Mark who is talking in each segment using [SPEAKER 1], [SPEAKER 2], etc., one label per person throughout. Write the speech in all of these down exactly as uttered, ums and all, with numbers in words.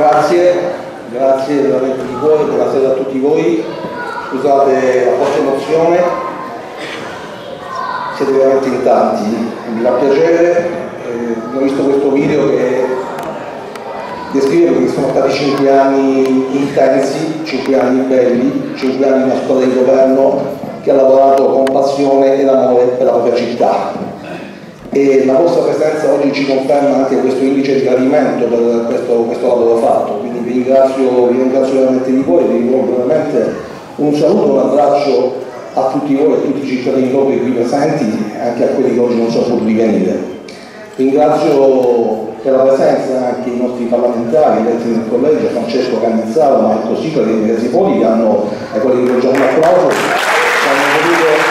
[SPEAKER 1] Grazie, grazie veramente di cuore, buonasera a tutti voi. Scusate la forte emozione, siete veramente in tanti, mi fa piacere. Eh, ho visto questo video che descrive che sono stati cinque anni intensi, cinque anni belli, cinque anni di una squadra di governo che ha lavorato con passione ed amore per la propria città. E la vostra presenza oggi ci conferma anche questo indice di gradimento per questo, questo lavoro fatto, quindi vi ringrazio, vi ringrazio veramente di voi, vi rivolgo veramente un saluto, un abbraccio a tutti voi, a tutti i cittadini propri qui presenti e anche a quelli che oggi non sono potuti venire. Ringraziò per la presenza anche i nostri parlamentari eletti nel collegio, Francesco Cannizzaro, Marco Sicoli e Andrea Sipoli, che hanno, ai quali rivolgiamo un applauso, che hanno voluto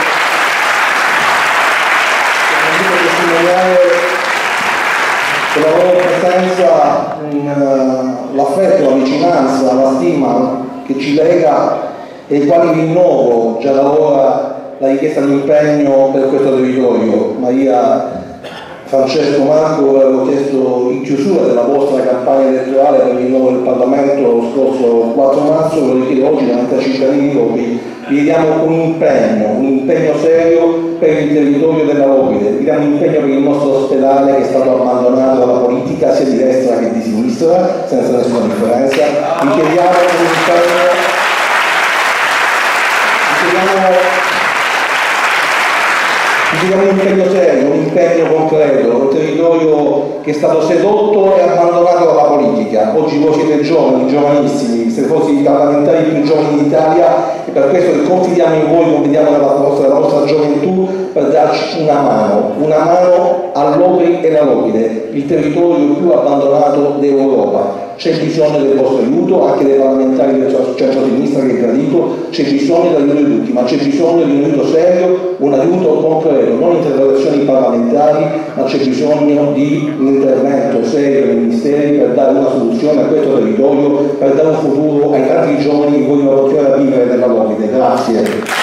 [SPEAKER 1] con la loro presenza uh, l'affetto, la vicinanza, la stima che ci lega e i quali rinnovo già da ora la richiesta di impegno per questo territorio. Maria, Francesco, Marco, avevo chiesto in chiusura della vostra campagna elettorale per il rinnovo del Parlamento lo scorso quattro marzo, lo richiedo oggi davanti ai cittadini propri. Vi diamo un impegno, un impegno serio per il territorio della Lopide, vi diamo un impegno per il nostro ospedale che è stato abbandonato dalla politica sia di destra che di sinistra, senza nessuna differenza. Vi chiediamo un impegno, vi chiediamo, vi chiediamo un impegno serio, un impegno concreto, un territorio che è stato sedotto e abbandonato dalla politica. Oggi voi siete giovani, giovanissimi, siete forse i parlamentari più giovani d'Italia, e per questo confidiamo in voi, confidiamo nella vostra, nella vostra gioventù per darci una mano, una mano a Lopri e la Lopide, il territorio più abbandonato d'Europa. C'è bisogno del vostro aiuto, anche dei parlamentari del centro-sinistra che è gradito, c'è bisogno dell'aiuto di tutti, ma c'è bisogno di un aiuto serio, un aiuto concreto, non interrogazioni parlamentari, ma c'è bisogno di un intervento serio dei ministeri per dare una soluzione a questo territorio, per dare un futuro ai tanti giovani che vogliono continuare a vivere nella Lopide. Grazie.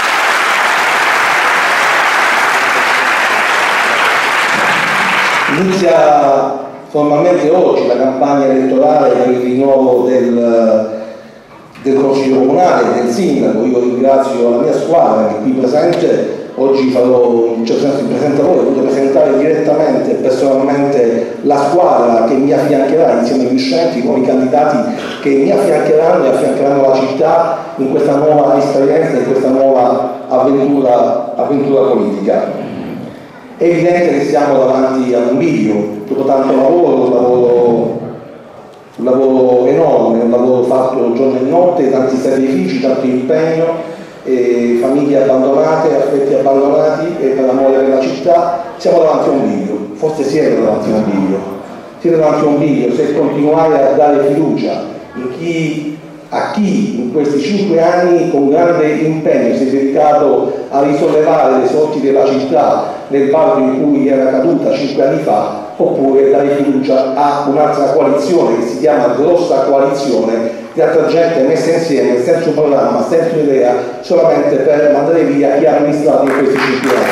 [SPEAKER 1] Inizia formalmente oggi la campagna elettorale per il rinnovo del, del Consiglio Comunale, del Sindaco. Io ringrazio la mia squadra che è qui presente. Oggi farò, in certo senso, il presentatore, ho voluto presentare direttamente e personalmente la squadra che mi affiancherà insieme ai uscenti, con i candidati che mi affiancheranno e affiancheranno la città in questa nuova esperienza, in questa nuova avventura, avventura politica. È evidente che siamo davanti a un bivio, dopo tanto lavoro, un lavoro, un lavoro enorme, un lavoro fatto giorno e notte, tanti sacrifici, tanto impegno, e famiglie abbandonate, affetti abbandonati, e per l'amore della città siamo davanti a un bivio. Forse siete davanti a un bivio, siete davanti a un bivio se continuare a dare fiducia in chi, a chi in questi cinque anni con grande impegno si è dedicato a risollevare le sorti della città nel barco in cui era caduta cinque anni fa, oppure dare fiducia a un'altra coalizione che si chiama grossa coalizione di altra gente messa insieme senza un programma, senza un'idea, solamente per mandare via chi ha amministrato in questi cinque anni.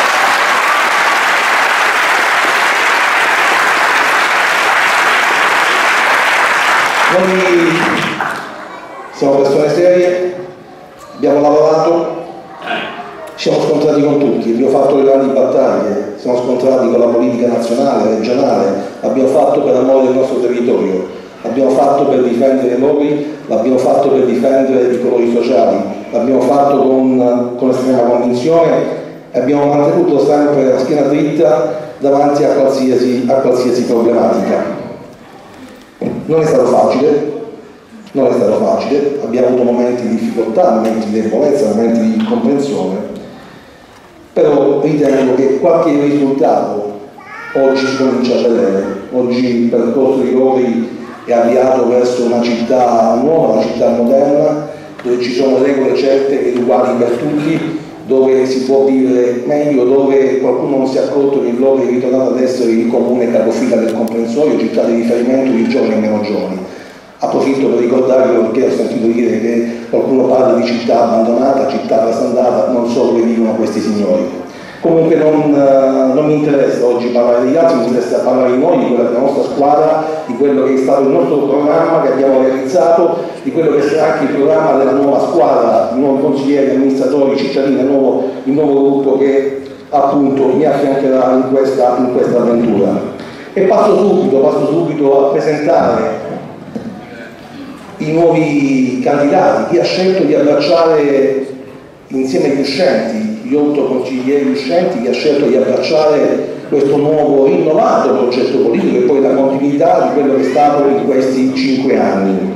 [SPEAKER 1] Noi siamo persone serie, abbiamo lavorato, ci siamo scontrati con tutti, abbiamo fatto le grandi battaglie, siamo scontrati con la politica nazionale, regionale, l'abbiamo fatto per amore del nostro territorio, l'abbiamo fatto per difendere noi, l'abbiamo fatto per difendere i colori sociali, l'abbiamo fatto con, con estrema convinzione e abbiamo mantenuto sempre la schiena dritta davanti a qualsiasi, a qualsiasi problematica. Non è stato facile, non è stato facile, abbiamo avuto momenti di difficoltà, momenti di debolezza, momenti di incomprensione, però ritengo che qualche risultato oggi si comincia a vedere. Oggi il percorso di Lopri è avviato verso una città nuova, una città moderna, dove ci sono regole certe ed uguali per tutti, dove si può vivere meglio, dove qualcuno non si è accorto che il Lopri è ritornato ad essere il comune capofila del comprensorio, città di riferimento di giovani e meno giovani. Approfitto per ricordarlo perché ho sentito dire che qualcuno parla di città abbandonata, città trasandata, non so dove vivono questi signori. Comunque non, non mi mi interessa oggi parlare degli altri, mi interessa parlare di noi, di quella della nostra squadra, di quello che è stato il nostro programma che abbiamo realizzato, di quello che sarà anche il programma della nuova squadra, di nuovi consiglieri, amministratori, cittadini, il nuovo, il nuovo gruppo che appunto mi affiancherà in questa, in questa avventura. E passo subito, passo subito a presentare i nuovi candidati, chi ha scelto di abbracciare insieme agli uscenti, gli otto consiglieri uscenti, chi ha scelto di abbracciare questo nuovo rinnovato progetto politico e poi la continuità di quello che è stato in questi cinque anni.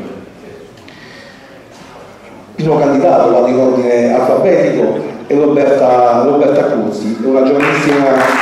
[SPEAKER 1] Il primo candidato, va in ordine alfabetico, è Roberta, Roberta Curzi, è una giovanissima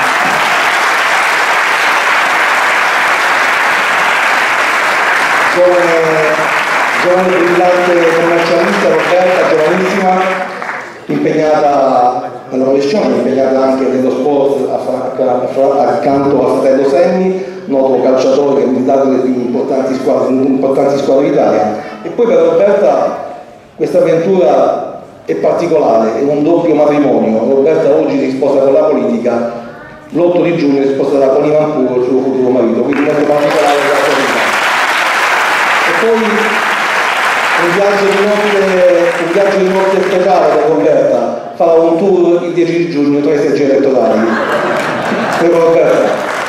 [SPEAKER 1] giovane giovane brillante commercialista. Roberta, giovanissima, impegnata nella professione, impegnata anche nello sport accanto a fratello Senni, noto calciatore che ha militato nelle più importanti squadre, importanti squadre d'Italia. E poi per Roberta questa avventura è particolare, è un doppio matrimonio. Roberta oggi si sposa con la politica, l'otto di giugno si sposerà con Ivan Puro, il suo futuro marito, quindi molto particolare la sua vita. E poi un viaggio di notte, un viaggio di notte speciale da Roberta, farà un tour il dieci di giugno tra i seggi elettorali. Prego Roberta.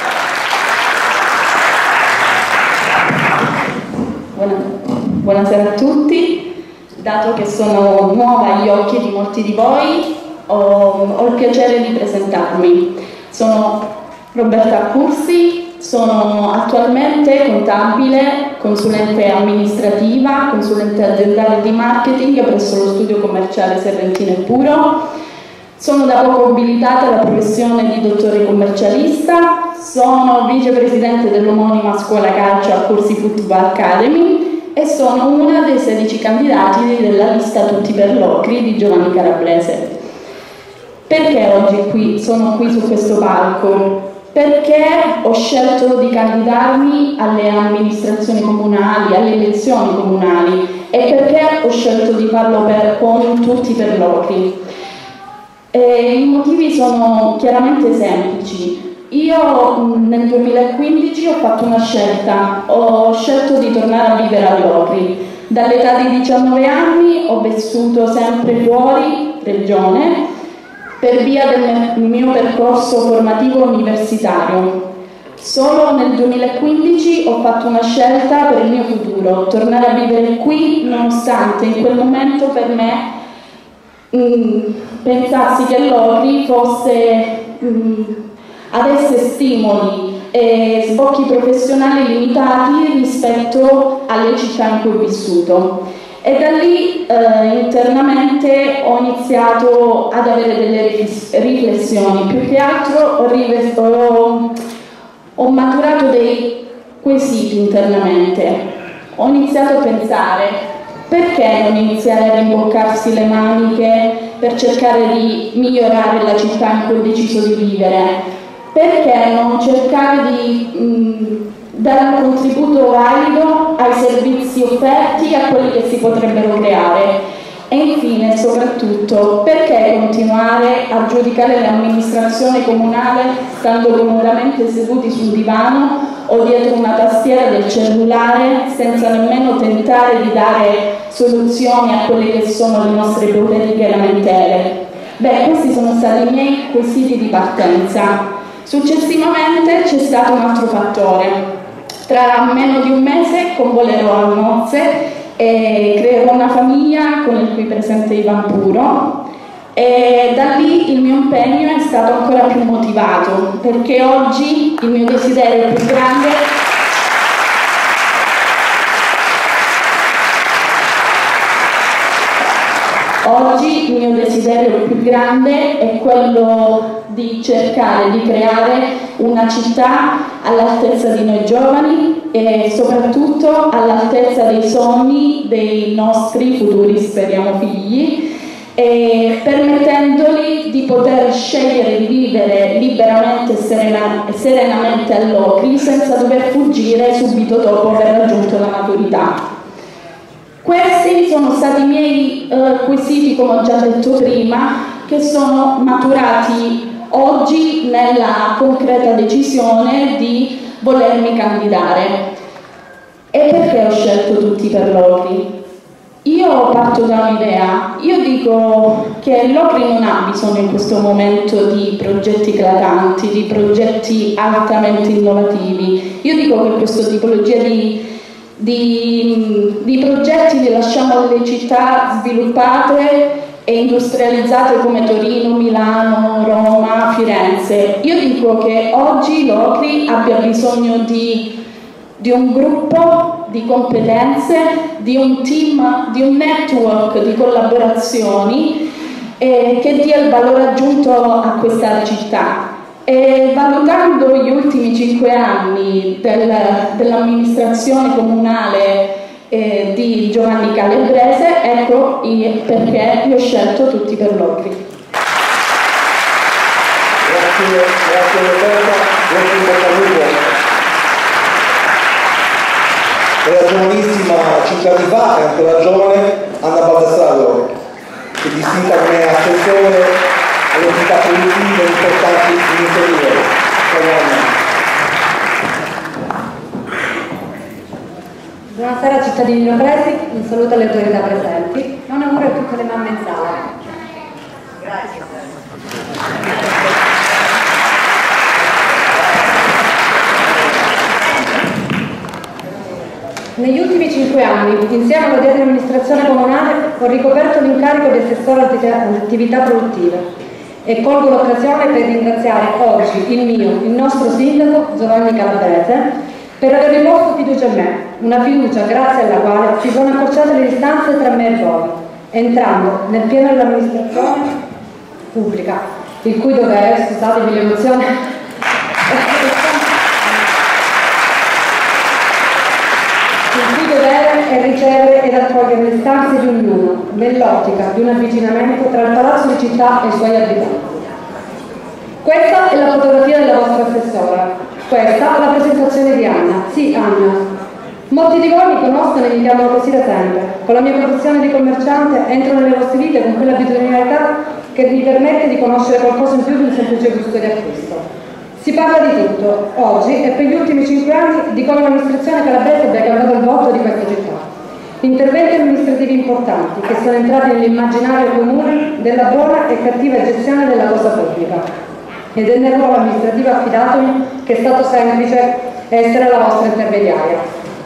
[SPEAKER 2] Buonasera a tutti. Dato che sono nuova agli occhi di molti di voi, ho, ho il piacere di presentarmi. Sono Roberta Curzi, sono attualmente contabile, consulente amministrativa, consulente aziendale di marketing presso lo studio commerciale Serrentino e Puro. Sono da poco abilitata alla professione di dottore commercialista, sono vicepresidente dell'omonima scuola calcio a Curzi Football Academy e sono una dei sedici candidati della lista Tutti per l'Ocri di Giovanni Calabrese. Perché oggi qui, sono qui su questo palco? Perché ho scelto di candidarmi alle amministrazioni comunali, alle elezioni comunali e perché ho scelto di farlo per, con Tutti per l'Ocri. I motivi sono chiaramente semplici. Io nel duemilaquindici ho fatto una scelta, ho scelto di tornare a vivere all'Ocri. Dall'età di diciannove anni ho vissuto sempre fuori regione per via del mio percorso formativo universitario. Solo nel duemilaquindici ho fatto una scelta per il mio futuro, tornare a vivere qui nonostante in quel momento per me mh, pensassi che l'Ocri fosse... Mh, avesse stimoli e sbocchi professionali limitati rispetto alle città in cui ho vissuto. E da lì eh, internamente ho iniziato ad avere delle riflessioni, più che altro ho, ho, ho maturato dei quesiti internamente. Ho iniziato a pensare: perché non iniziare a rimboccarsi le maniche per cercare di migliorare la città in cui ho deciso di vivere? Perché non cercare di mh, dare un contributo valido ai servizi offerti, a quelli che si potrebbero creare? E infine, soprattutto, perché continuare a giudicare l'amministrazione comunale stando comodamente seduti sul divano o dietro una tastiera del cellulare senza nemmeno tentare di dare soluzioni a quelle che sono le nostre ipotetiche lamentele? Beh, questi sono stati i miei quesiti di partenza. Successivamente c'è stato un altro fattore. Tra meno di un mese convolerò a nozze e creerò una famiglia con il qui presente Ivan Puro, e da lì il mio impegno è stato ancora più motivato, perché oggi il mio desiderio più grande Oggi il mio desiderio più grande è quello di cercare di creare una città all'altezza di noi giovani e soprattutto all'altezza dei sogni dei nostri futuri, speriamo, figli, e permettendoli di poter scegliere di vivere liberamente e serena, serenamente all'Ocri senza dover fuggire subito dopo aver raggiunto la maturità. Questi sono stati i miei eh, quesiti, come ho già detto prima, che sono maturati oggi nella concreta decisione di volermi candidare. E perché ho scelto Tutti per l'Ocri? Io parto da un'idea, io dico che l'Ocri non ha bisogno in questo momento di progetti eclatanti, di progetti altamente innovativi. Io dico che questa tipologia di, di, di progetti li lasciamo alle città sviluppate e industrializzate come Torino, Milano, Roma, Firenze. Io dico che oggi l'Ocri abbia bisogno di di un gruppo di competenze, di un team, di un network di collaborazioni eh, che dia il valore aggiunto a questa città. E valutando gli ultimi cinque anni del, dell'amministrazione comunale eh, di Giovanni Calabrese, ecco perché io ho scelto Tutti per l'Ocri.
[SPEAKER 1] Grazie, grazie Roberta, grazie e la giovanissima cinque anni fa, è ancora giovane, Anna Baldassaro, che è distinta come assessore alle attività produttive importanti iniziative.
[SPEAKER 3] Buonasera cittadini lopresi, un saluto alle autorità presenti e un amore a tutte le mamme in sala. Grazie. Negli ultimi cinque anni, insieme alla dietro amministrazione comunale, ho ricoperto l'incarico di assessore alle attività produttive e colgo l'occasione per ringraziare oggi il mio, il nostro sindaco Giovanni Calabrese per aver riposto fiducia in me, una fiducia grazie alla quale si sono accorciate le distanze tra me e voi, entrando nel pieno dell'amministrazione pubblica, il cui dovere, scusatemi l'emozione, il cui dovere è ricevere ed accogliere le istanze di ognuno, nell'ottica di un avvicinamento tra il Palazzo di Città e i suoi abitanti. Questa è la fotografia della vostra assessora, questa è la presentazione di Anna. Sì, Anna. Molti di voi mi conoscono e mi chiamano così da sempre. Con la mia professione di commerciante entro nelle vostre vite con quella abitudinarietà che mi permette di conoscere qualcosa in più di un semplice gusto di acquisto. Si parla di tutto, oggi e per gli ultimi cinque anni, di come l'amministrazione calabrese abbia cambiato il volto di questa città. Interventi amministrativi importanti che sono entrati nell'immaginario comune della buona e cattiva gestione della cosa pubblica. Ed è nel ruolo amministrativo affidatomi che è stato semplice essere la vostra intermediaria.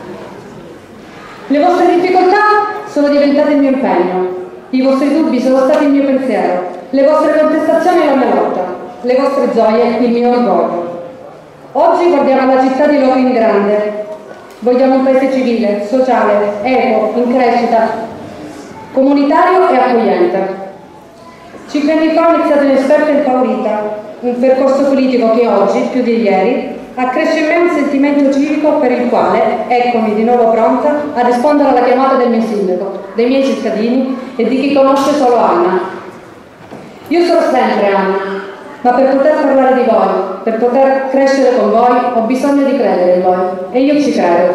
[SPEAKER 3] Le vostre difficoltà sono diventate il mio impegno, i vostri dubbi sono stati il mio pensiero, le vostre contestazioni la mia lotta. Le vostre gioie, il mio orgoglio. Oggi guardiamo la città di Locri in grande. Vogliamo un paese civile, sociale, equo, in crescita, comunitario e accogliente. Cinque anni fa ho iniziato inesperta e impaurita, un percorso politico che oggi, più di ieri, accresce in me un sentimento civico per il quale eccomi di nuovo pronta a rispondere alla chiamata del mio sindaco, dei miei cittadini e di chi conosce solo Anna. Io sarò sempre Anna. Ma per poter parlare di voi, per poter crescere con voi, ho bisogno di credere in voi. E io ci credo.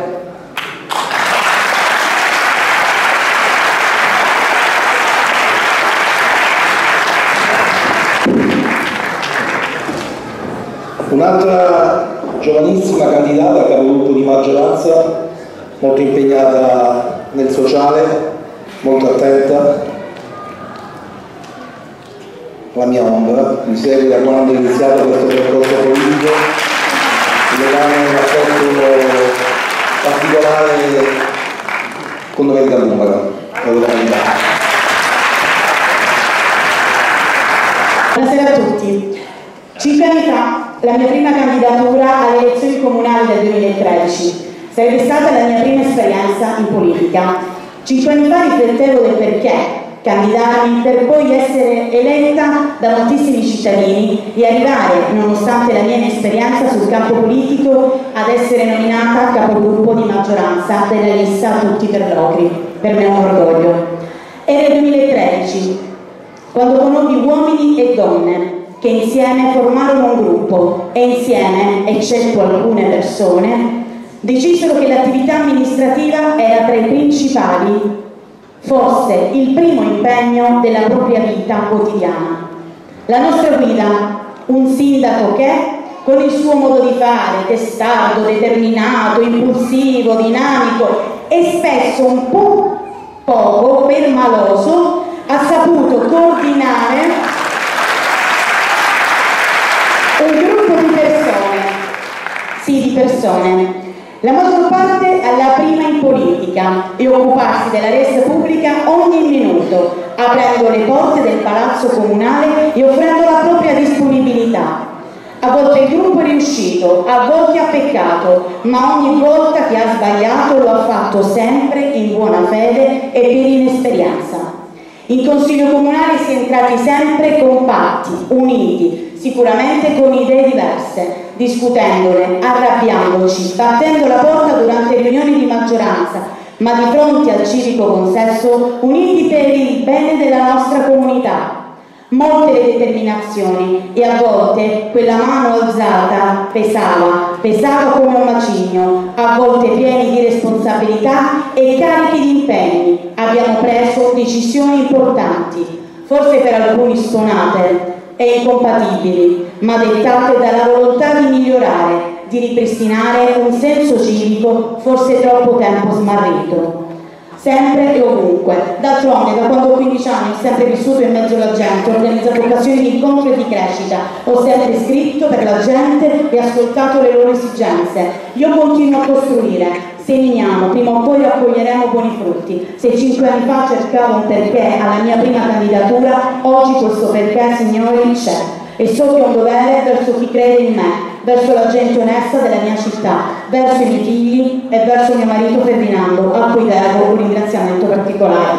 [SPEAKER 1] Un'altra giovanissima candidata a capogruppo di maggioranza, molto impegnata nel sociale, molto attenta. La mia ombra, mi segue da quando ho iniziato questo percorso politico, mi legame un rapporto particolare con Domenica Lumera,
[SPEAKER 4] Buonasera a tutti. Cinque anni fa la mia prima candidatura alle elezioni comunali del duemilatredici sarebbe stata la mia prima esperienza in politica. Cinque anni fa riflettevo del perché candidarmi per poi essere eletta da moltissimi cittadini e arrivare, nonostante la mia inesperienza sul campo politico, ad essere nominata capogruppo di maggioranza della lista Tutti per l'Ocri. Per me è un orgoglio. Era il duemilatredici, quando conobbi uomini e donne che insieme formarono un gruppo e insieme, eccetto alcune persone, decisero che l'attività amministrativa era tra i principali, forse il primo impegno della propria vita quotidiana. La nostra guida Un sindaco che, con il suo modo di fare, testardo, determinato, impulsivo, dinamico e spesso un po' poco permaloso, ha saputo coordinare un gruppo di persone, sì, di persone, la maggior parte alla prima in politica, e occuparsi della res pubblica ogni minuto, aprendo le porte del palazzo comunale e offrendo la propria disponibilità. A volte il gruppo è riuscito, a volte ha peccato, ma ogni volta che ha sbagliato lo ha fatto sempre in buona fede e per inesperienza. In Consiglio Comunale si è entrati sempre compatti, uniti, sicuramente con idee diverse, discutendole, arrabbiandoci, battendo la porta durante riunioni di maggioranza, ma di fronte al civico consesso uniti per il bene della nostra comunità. Molte le determinazioni e a volte quella mano alzata pesava, pesava come un macigno, a volte pieni di responsabilità e carichi di impegni. Abbiamo preso decisioni importanti, forse per alcuni stonate e incompatibili, ma dettate dalla volontà di migliorare, di ripristinare un senso civico forse troppo tempo smarrito. Sempre e ovunque. D'altronde, da quando ho quindici anni ho sempre vissuto in mezzo alla gente, ho organizzato occasioni di incontro e di crescita, ho sempre scritto per la gente e ascoltato le loro esigenze. Io continuo a costruire, seminiamo, prima o poi raccoglieremo buoni frutti. Se cinque anni fa cercavo un perché alla mia prima candidatura, oggi questo perché, signori, c'è. E so che ho un dovere verso chi crede in me, verso la gente onesta della mia città, verso i miei figli e verso mio marito Ferdinando, a cui devo un ringraziamento particolare.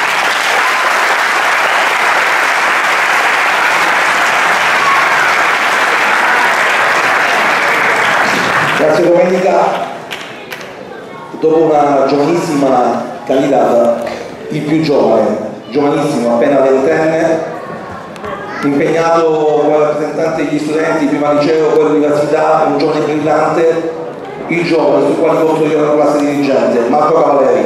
[SPEAKER 1] Grazie Domenica. Dopo una giovanissima candidata, il più giovane, giovanissimo, appena ventenne, impegnato come rappresentante degli studenti prima al liceo, poi all'università, un giovane brillante, il giovane sul quale costruire una classe dirigente, Marco Cavaleri.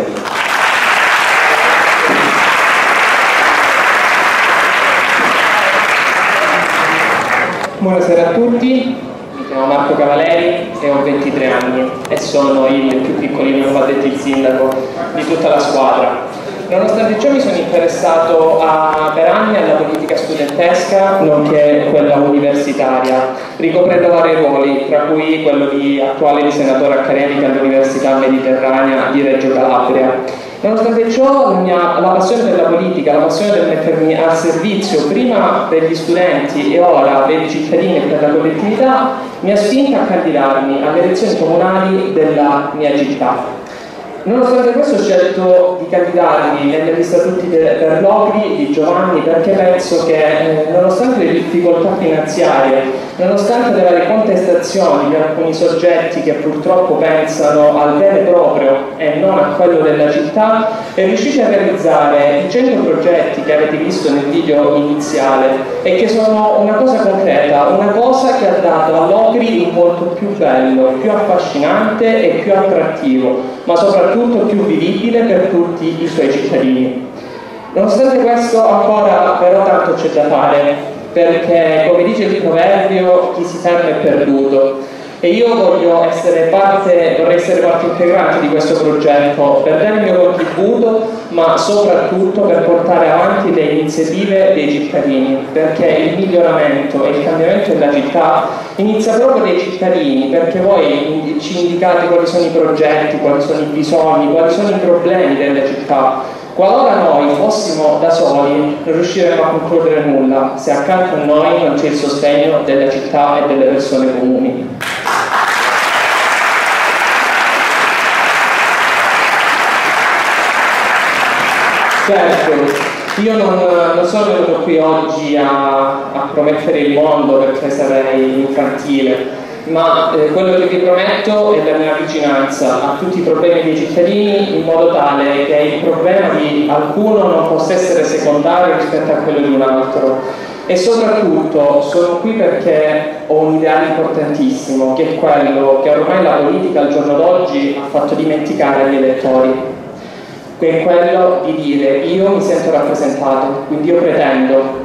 [SPEAKER 5] Buonasera a tutti, mi chiamo Marco Cavaleri e ho ventitré anni e sono il più piccolino, come ha detto il sindaco, di tutta la squadra. Nonostante ciò mi sono interessato a, per anni alla politica studentesca nonché quella universitaria, ricoprendo vari ruoli, tra cui quello di attuale di senatore accademico all'Università Mediterranea di Reggio Calabria. Nonostante ciò la, mia, la passione per la politica, la passione per mettermi al servizio prima degli studenti e ora dei cittadini e per la collettività mi ha spinto a candidarmi alle elezioni comunali della mia città. Nonostante questo ho scelto di candidarmi negli statuti per l'Ocri di Giovanni perché penso che eh, nonostante le difficoltà finanziarie, nonostante le varie contestazioni di alcuni soggetti che purtroppo pensano al bene proprio e non a quello della città, è riusciti a realizzare i cento progetti che avete visto nel video iniziale e che sono una cosa concreta, una cosa che ha dato all'Ocri un volto più bello, più affascinante e più attrattivo, ma soprattutto tutto più vivibile per tutti i suoi cittadini. Nonostante questo ancora però tanto c'è da fare, perché come dice il proverbio, chi si ferma è perduto. E io voglio essere parte, vorrei essere parte integrante di questo progetto per dare il mio contributo, ma soprattutto per portare avanti le iniziative dei cittadini, perché il miglioramento e il cambiamento della città inizia proprio dai cittadini, perché voi ci indicate quali sono i progetti, quali sono i bisogni, quali sono i problemi delle città. Qualora noi fossimo da soli non riusciremmo a concludere nulla, se accanto a noi non c'è il sostegno della città e delle persone comuni. Certo, io non, non sono venuto qui oggi a, a promettere il mondo perché sarei infantile, ma eh, quello che vi prometto è la mia vicinanza a tutti i problemi dei cittadini, in modo tale che il problema di qualcuno non possa essere secondario rispetto a quello di un altro. E soprattutto sono qui perché ho un ideale importantissimo, che è quello che ormai la politica al giorno d'oggi ha fatto dimenticare agli elettori, che è quello di dire: io mi sento rappresentato, quindi io pretendo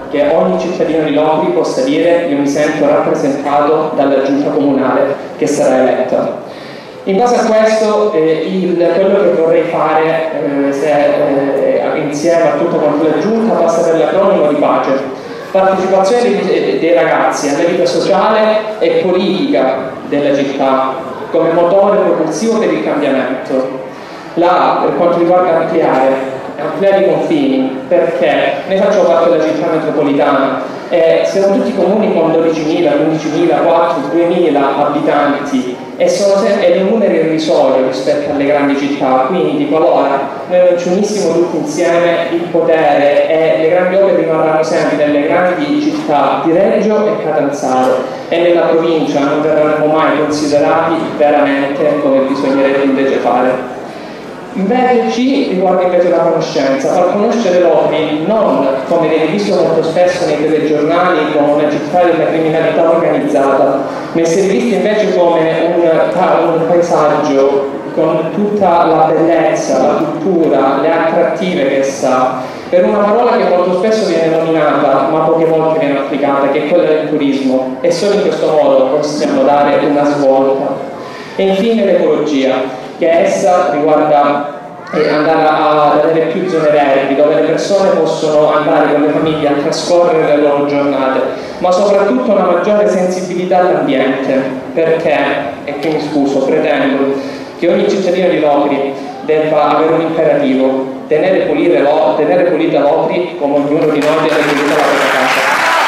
[SPEAKER 5] che ogni cittadino di Lopri possa dire: io mi sento rappresentato dalla giunta comunale che sarà eletta. In base a questo, eh, il, quello che vorrei fare eh, se, eh, insieme a tutta quanta la giunta passa per l'acronimo di PACE: partecipazione dei, dei ragazzi alla vita sociale e politica della città come motore propulsivo per il cambiamento. La, per quanto riguarda ampliare ampliare i confini, perché ne faccio parte della città metropolitana e siamo tutti comuni con dodicimila, quindicimila, quattro, duemila abitanti e sono sempre un numero irrisorio rispetto alle grandi città, quindi qualora noi non ci unissimo tutti insieme, il potere e le grandi opere rimarranno sempre nelle grandi città di Reggio e Catanzaro e nella provincia non verranno mai considerati veramente come bisognerebbe invece fare. Invece ci riguarda invece la conoscenza, far conoscere Lopri non come viene visto molto spesso nei telegiornali come una città della criminalità organizzata, ma essere visto invece come un, un paesaggio con tutta la bellezza, la cultura, le attrattive che sa, per una parola che molto spesso viene nominata ma poche volte viene applicata, che è quella del turismo, e solo in questo modo possiamo dare una svolta. E infine l'ecologia, che essa riguarda eh, andare a, ad avere più zone verdi, dove le persone possono andare con le famiglie a trascorrere le loro giornate, ma soprattutto una maggiore sensibilità all'ambiente, perché, e qui mi scuso, pretendo che ogni cittadino di Lopri debba avere un imperativo: tenere, pulire lo, tenere pulita Lopri come ognuno di noi deve pulita la propria casa.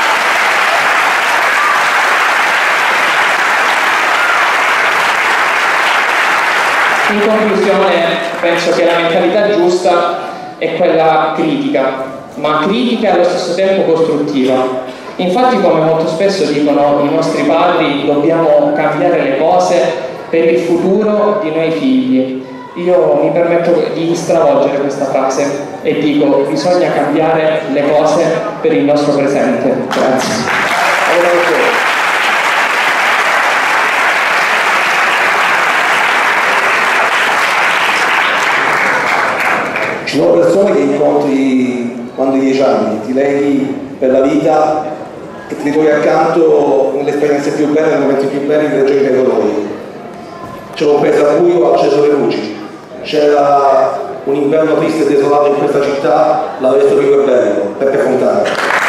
[SPEAKER 5] In conclusione, penso che la mentalità giusta è quella critica, ma critica e allo stesso tempo costruttiva. Infatti, come molto spesso dicono i nostri padri, dobbiamo cambiare le cose per il futuro di noi figli. Io mi permetto di stravolgere questa frase e dico: bisogna cambiare le cose per il nostro presente. Grazie.
[SPEAKER 1] Ci sono persone che incontri quando hai dieci anni, ti leghi per la vita e ti ritrovi accanto nelle esperienze più belle, nei momenti più belli delle gioie dei colori. C'era un paese al buio, ho acceso le luci, c'era un inverno triste e desolato in questa città, l'avevo vivo e bello, Peppe Fontana.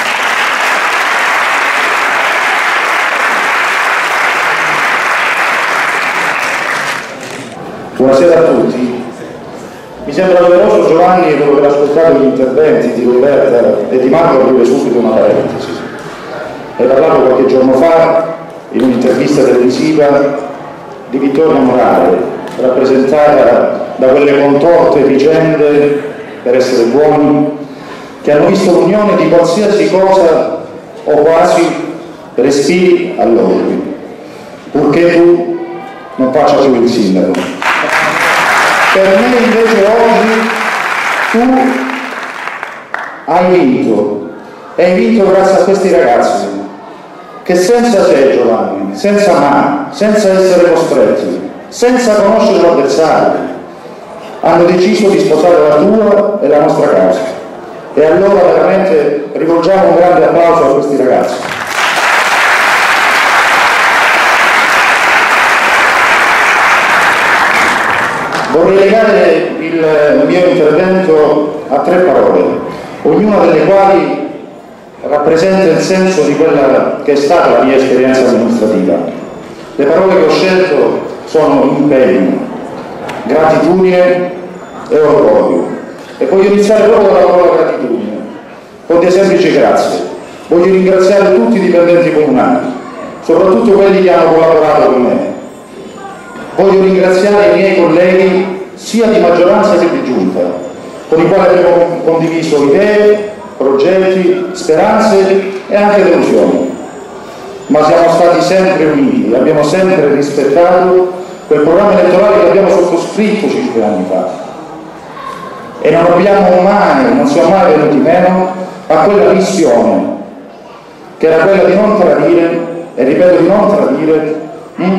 [SPEAKER 6] Buonasera a tutti. Mi sembra doveroso, Giovanni, dopo aver ascoltato gli interventi di Roberta e di Marco, aprire subito una parentesi. Hai parlato qualche giorno fa, in un'intervista televisiva, di vittoria morale, rappresentata da quelle contorte vicende, per essere buoni, che hanno visto l'unione di qualsiasi cosa o quasi respiri a loro, purché tu non faccia più il sindaco. Per me invece oggi tu hai vinto, e hai vinto grazie a questi ragazzi che senza te, Giovanni, senza ma, senza essere costretti, senza conoscere l'avversario, hanno deciso di sposare la tua e la nostra causa. E allora veramente rivolgiamo un grande applauso a questi ragazzi. Vorrei legare il mio intervento a tre parole, ognuna delle quali rappresenta il senso di quella che è stata la mia esperienza amministrativa. Le parole che ho scelto sono impegno, gratitudine e orgoglio. E voglio iniziare proprio dalla parola gratitudine, con dei semplici grazie. Voglio ringraziare tutti i dipendenti comunali, soprattutto quelli che hanno collaborato con me. Voglio ringraziare i miei colleghi sia di maggioranza che di giunta, con i quali abbiamo condiviso idee, progetti, speranze e anche delusioni. Ma siamo stati sempre uniti e abbiamo sempre rispettato quel programma elettorale che abbiamo sottoscritto cinque anni fa. E non abbiamo mai, non siamo mai venuti meno a quella missione, che era quella di non tradire, e ripeto di non tradire, hm?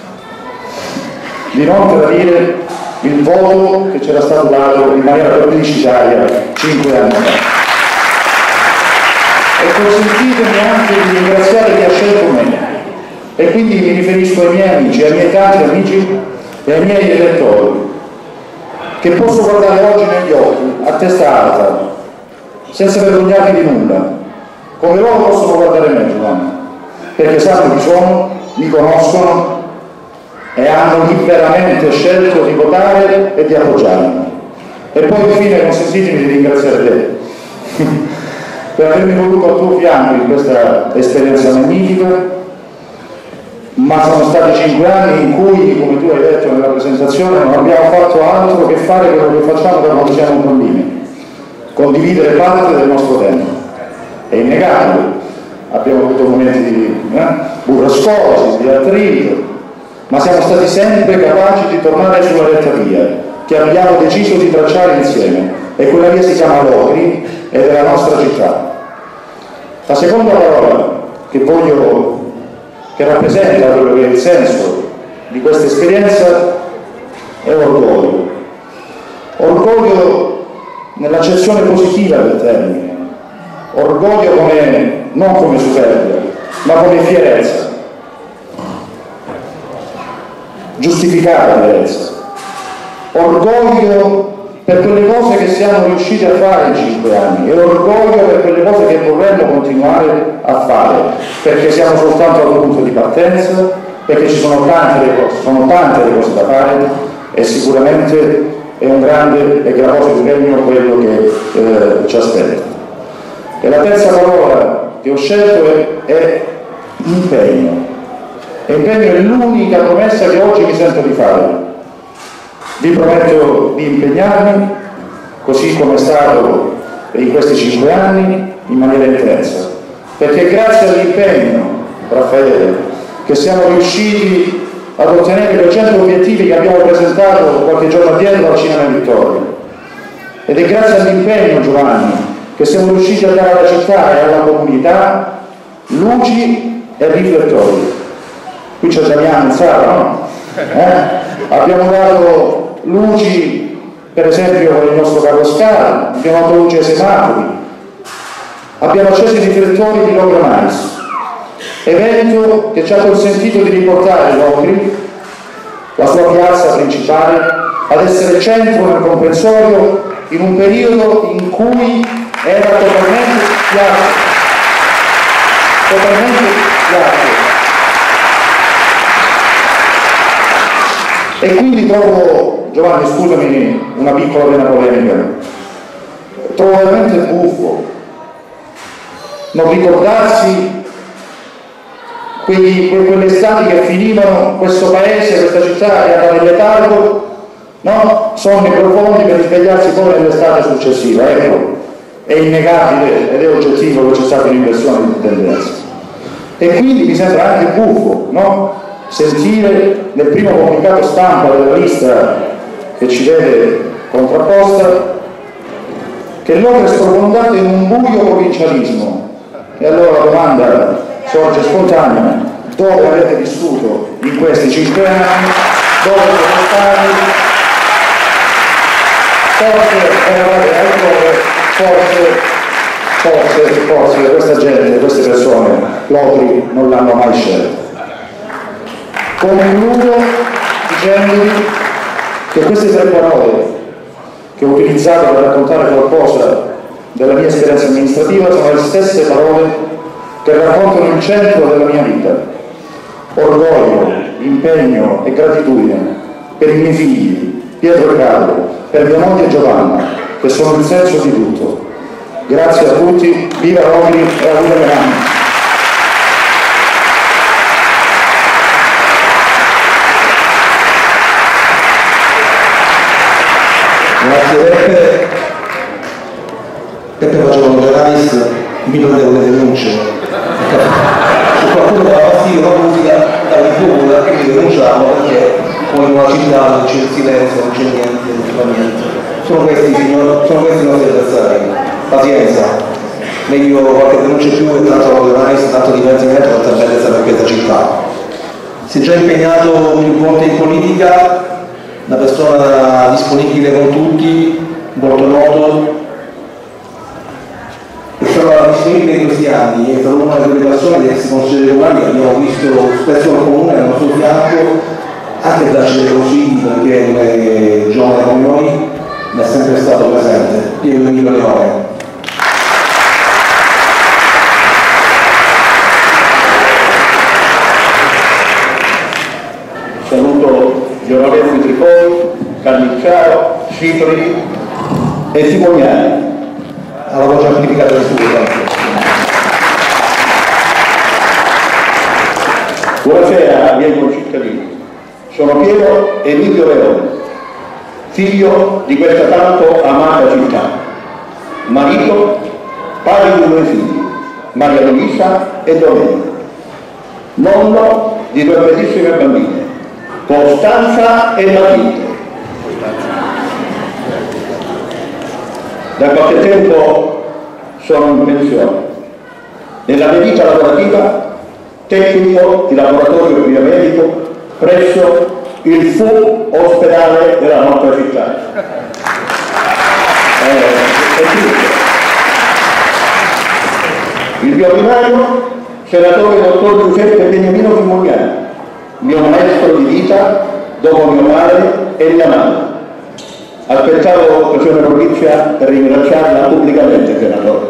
[SPEAKER 6] di non tradire il voto che c'era stato dato in maniera pubblicitaria cinque anni fa. E consentitemi anche di ringraziare chi ha scelto me, e quindi mi riferisco ai miei amici, ai miei tanti amici e ai miei elettori, che posso guardare oggi negli occhi, a testa alta, senza vergognarmi di nulla, come loro possono guardare me, Giovanni, perché sanno chi sono, mi conoscono e hanno liberamente scelto di votare e di appoggiarmi. E poi infine consentitemi di ringraziare te per avermi voluto al tuo fianco in questa esperienza magnifica, ma sono stati cinque anni in cui, come tu hai detto nella presentazione, non abbiamo fatto altro che fare quello che facciamo da quando siamo bambini, condividere parte del nostro tempo. È innegabile, abbiamo avuto momenti di eh, burrascosi, di attrito, ma siamo stati sempre capaci di tornare sulla retta via che abbiamo deciso di tracciare insieme, e quella via si chiama Locri ed è la nostra città. La seconda parola che voglio, che rappresenta quello che è il senso di questa esperienza, è orgoglio. Orgoglio nell'accezione positiva del termine, orgoglio come, non come superbia, ma come fierezza, giustificata fierezza, orgoglio per quelle cose che siamo riusciti a fare in cinque anni e orgoglio per quelle cose che vorremmo continuare a fare, perché siamo soltanto al punto di partenza, perché ci sono tante le cose, sono tante le cose da fare, e sicuramente è un grande e gravoso impegno quello che eh, ci aspetta. E la terza parola che ho scelto è, è impegno. E impegno è l'unica promessa che oggi mi sento di fare. Vi prometto di impegnarmi, così come è stato in questi cinque anni, in maniera intensa, perché grazie all'impegno, Raffaele, che siamo riusciti ad ottenere i duecento obiettivi che abbiamo presentato qualche giorno addietro al Cinema Vittorio, ed è grazie all'impegno, Giovanni, che siamo riusciti a dare alla città e alla comunità luci e riflettori. Qui c'è Damiano in sala, no? Eh? Abbiamo dato luci, per esempio con il nostro carro scala, abbiamo dato luci ai semafori, abbiamo acceso i riflettori di Locri Mais, evento che ci ha consentito di riportare Locri, la sua piazza principale, ad essere centro nel comprensorio in un periodo in cui era totalmente piatto, totalmente piatto. E quindi trovo, Giovanni, scusami una piccola vena polemica, trovo veramente buffo non ricordarsi quegli, quelle estati che finivano questo paese, questa città che andava in letargo, no? Sonni profondi per risvegliarsi poi nell'estate successiva. Ecco, è innegabile ed è oggettivo che c'è stata un'inversione di tendenza. E quindi mi sembra anche buffo, no? Sentire nel primo comunicato stampa della lista che ci vede contrapposta che Locri è sprofondato in un buio provincialismo. E allora la domanda sorge spontanea: dove avete vissuto in questi cinque anni? Dove siete stati? Forse eravate altrove, forse, forse, forse questa gente, queste persone Locri non l'hanno mai scelto. Concludo dicendovi che queste tre parole che ho utilizzato per raccontare qualcosa della mia esperienza amministrativa sono le stesse parole che raccontano il centro della mia vita: orgoglio, impegno e gratitudine per i miei figli, Pietro e Carlo, per mia moglie Giovanna, che sono il senso di tutto. Grazie a tutti, viva Locri e auguri a Milano.
[SPEAKER 1] Grazie Peppe. Peppe faceva un giornalista, mi prendevo le denunce. Se qualcuno dava fastidio la musica, dava il fuoco e mi denunciavo perché poi in una città non c'è il silenzio, non c'è niente, non c'è niente. Sono questi, signor, sono questi i nostri avversari. Pazienza. Meglio qualche denuncia più e tanto la giornalista, tanto divertimento, tanta bellezza per questa città. Si è già impegnato più volte in politica, una persona disponibile con tutti, molto noto, stata disponibile in questi anni, è stata una delle persone che si consiglieri comunali che abbiamo visto spesso al comune al nostro fianco, anche per darci dei consigli, perché non è giovane come noi, ma è sempre stato presente. Piero Emilio Leone.
[SPEAKER 6] Saluto gli onorevoli Tripoli, Cannicciaro, Cipri e Simoniani.
[SPEAKER 1] Alla voce amplificata del studio.
[SPEAKER 6] Buonasera, miei concittadini. Sono Piero Emilio Leone, figlio di questa tanto amata città, marito, padre di due figli, Maria Luisa e Domenico, nonno di due bellissime bambine, Costanza e Matilde. Da qualche tempo sono in pensione. Nella mia vita lavorativa, tecnico di laboratorio biomedico presso il F U ospedale della nostra città. Eh, il mio primario, senatore dottor Giuseppe Beniamino Simoniani, mio maestro di vita dopo mio padre e mia madre. Aspettavo l'occasione propizia per ringraziarla pubblicamente, senatore.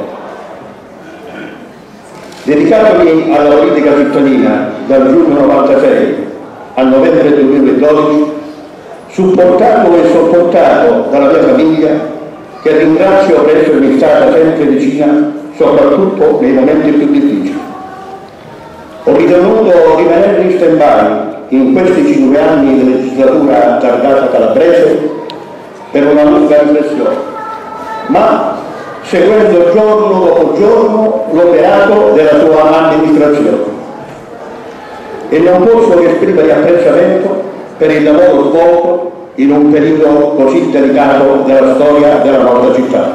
[SPEAKER 6] Dedicatomi alla politica cittadina dal giugno novantasei al novembre duemiladodici, supportato e sopportato dalla mia famiglia, che ringrazio per essermi stata sempre vicina, soprattutto nei momenti più difficili. Ho ritenuto rimanere in stand-by in questi cinque anni di legislatura targata calabrese per una lunga riflessione, ma seguendo giorno dopo giorno l'operato della sua amministrazione. E non posso che esprimere apprezzamento per il lavoro svolto in un periodo così delicato della storia della nostra città.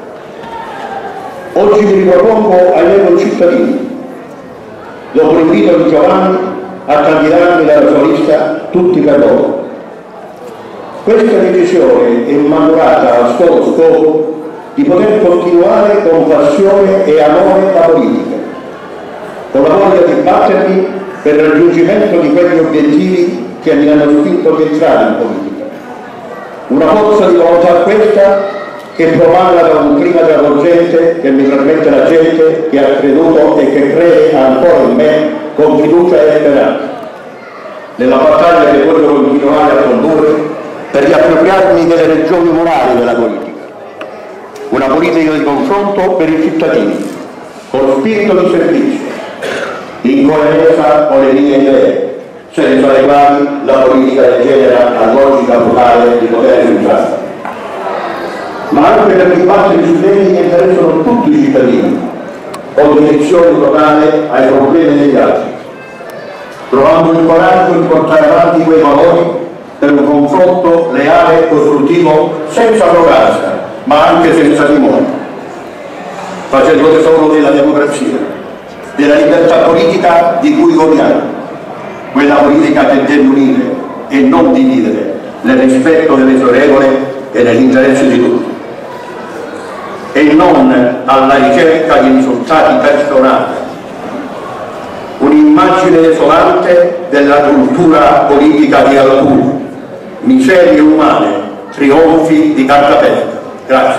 [SPEAKER 6] Oggi mi ripropongo ai miei concittadini, dopo l'invito di Giovanni, a candidarmi dalla sua lista Tutti per loro. Questa decisione è maturata al solo scopo di poter continuare con passione e amore la politica, con la voglia di battermi per il raggiungimento di quegli obiettivi che mi hanno spinto ad entrare in politica. Una forza di volontà questa che promana da un clima travolgente che mi trasmette la gente che ha creduto e che crede ancora in me con fiducia e speranza. Nella battaglia che voglio continuare a condurre per riappropriarmi delle regioni morali della politica. Una politica di confronto per i cittadini, con spirito di servizio, in coerenza con le mie idee, senza le quali la politica degenera a logica brutale di potere centrale. Ma anche per dibattere su temi che interessano tutti i cittadini, con dedizione totale ai problemi degli altri, trovando il coraggio di portare avanti quei valori per un confronto leale e costruttivo senza arroganza, ma anche senza timore, facendo tesoro della democrazia, della libertà politica di cui godiamo, quella politica che deve unire e non dividere nel rispetto delle sue regole e nell'interesse di tutti, e non alla ricerca di risultati personali, un'immagine desolante della cultura politica di alcuni, miserie umane, trionfi di cartapesta. Grazie.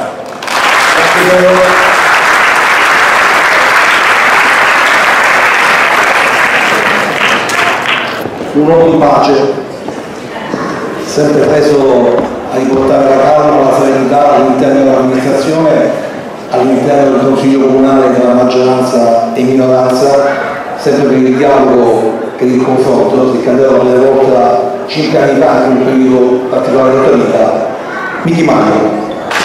[SPEAKER 1] Un uomo di pace, sempre preso a riportare la calma, la serenità all'interno dell'amministrazione, all'interno del Consiglio Comunale, della maggioranza e minoranza, sempre per il dialogo e il confronto. Si è candidato la prima volta cinque anni fa, in un periodo particolare della tua vita. Michi Maio.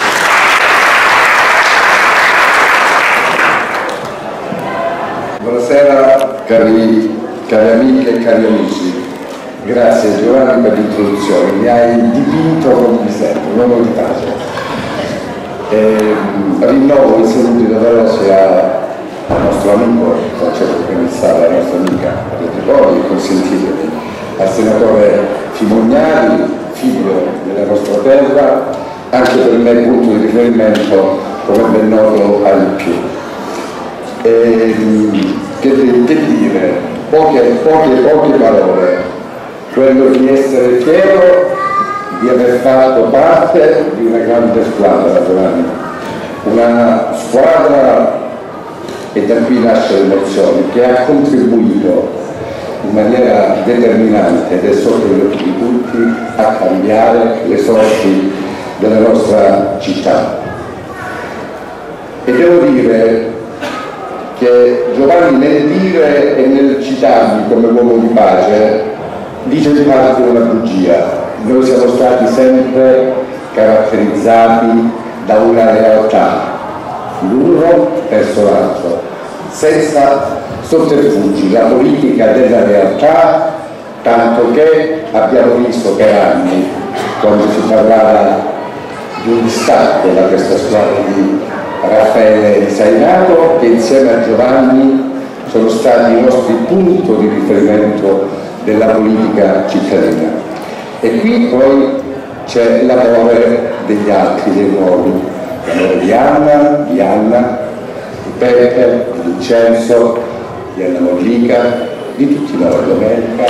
[SPEAKER 7] Buonasera cari, cari amiche e cari amici, grazie Giovanni per l'introduzione, mi hai dipinto come mi sento, un uomo di pace. E, rinnovo i saluti doverosi al nostro amico Francesco Cannizzaro, alla nostra amica Tripoli, e consentitemi al senatore Simoniani, figlio della nostra terra, anche per me punto di riferimento, come ben noto, al più. E, che, che dire, poche, poche, poche parole. Quello di essere fiero di aver fatto parte di una grande squadra, Giovanni. Una squadra, e da qui nasce l'emozione, che ha contribuito in maniera determinante ed è sotto gli occhi di tutti a cambiare le sorti della nostra città. E devo dire che Giovanni nel dire e nel citarmi come uomo di pace dice in parte una bugia. Noi siamo stati sempre caratterizzati da una realtà, l'uno verso l'altro, senza sotterfugi, la politica della realtà, tanto che abbiamo visto per anni, quando si parlava di un distacco da questa squadra di Raffaele Sainato, che insieme a Giovanni sono stati i nostri punti di riferimento della politica cittadina. E qui poi c'è l'amore degli altri, dei nuovi, l'amore di Anna, di Anna, di Peppe, di Vincenzo, di Anna Mollica, di tutti noi, Domenica,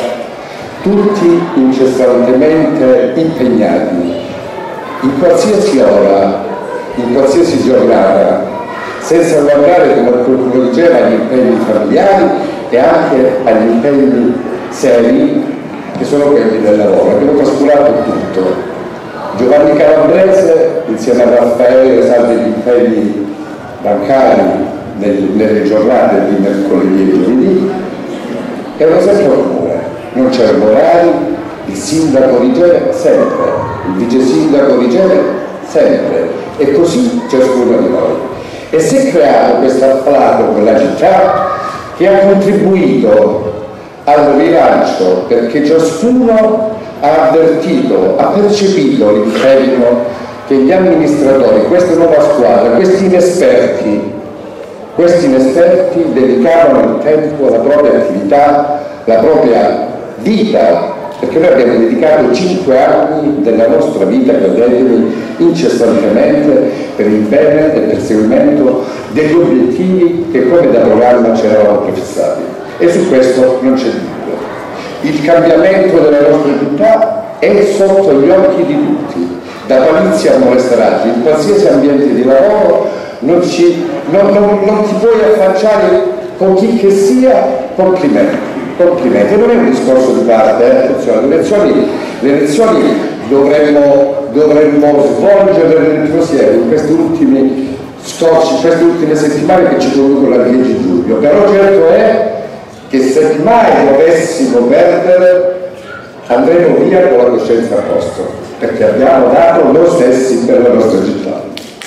[SPEAKER 7] tutti incessantemente impegnati in qualsiasi ora, in qualsiasi giornata, senza guardare, come qualcuno diceva, agli impegni familiari e anche agli impegni seri che sono quelli del lavoro. Abbiamo trascurato tutto. Giovanni Calabrese, insieme a Raffaele, sa degli impegni bancari nel, nelle giornate di mercoledì e giovedì, erano sempre comune. Non c'era Morali, il sindaco di Gela sempre, il vice sindaco di Gela sempre, e così ciascuno di noi. E si è creato questo afflato con la città che ha contribuito al rilancio, perché ciascuno ha avvertito, ha percepito l'impegno che gli amministratori, questa nuova squadra, questi inesperti, questi inesperti dedicavano il tempo alla propria attività, la propria vita, perché noi abbiamo dedicato cinque anni della nostra vita, credetemi, incessantemente per il bene e il perseguimento degli obiettivi che come da programma ci eravamo prefissati. E su questo non c'è dubbio. Il cambiamento della nostra città è sotto gli occhi di tutti, da Palizia a Molestrati, in qualsiasi ambiente di lavoro non, ci, non, non, non ti puoi affacciare con chi che sia, complimenti. Complimenti. E non è un discorso di parte, eh? Attenzione, le elezioni, le elezioni dovremmo, dovremmo svolgere nel prosieguo in questi ultimi scorci, queste ultime settimane che ci conducono al dieci giugno. Però certo è che se mai dovessimo perdere andremo via con la coscienza a posto, perché abbiamo dato noi stessi per la nostra città.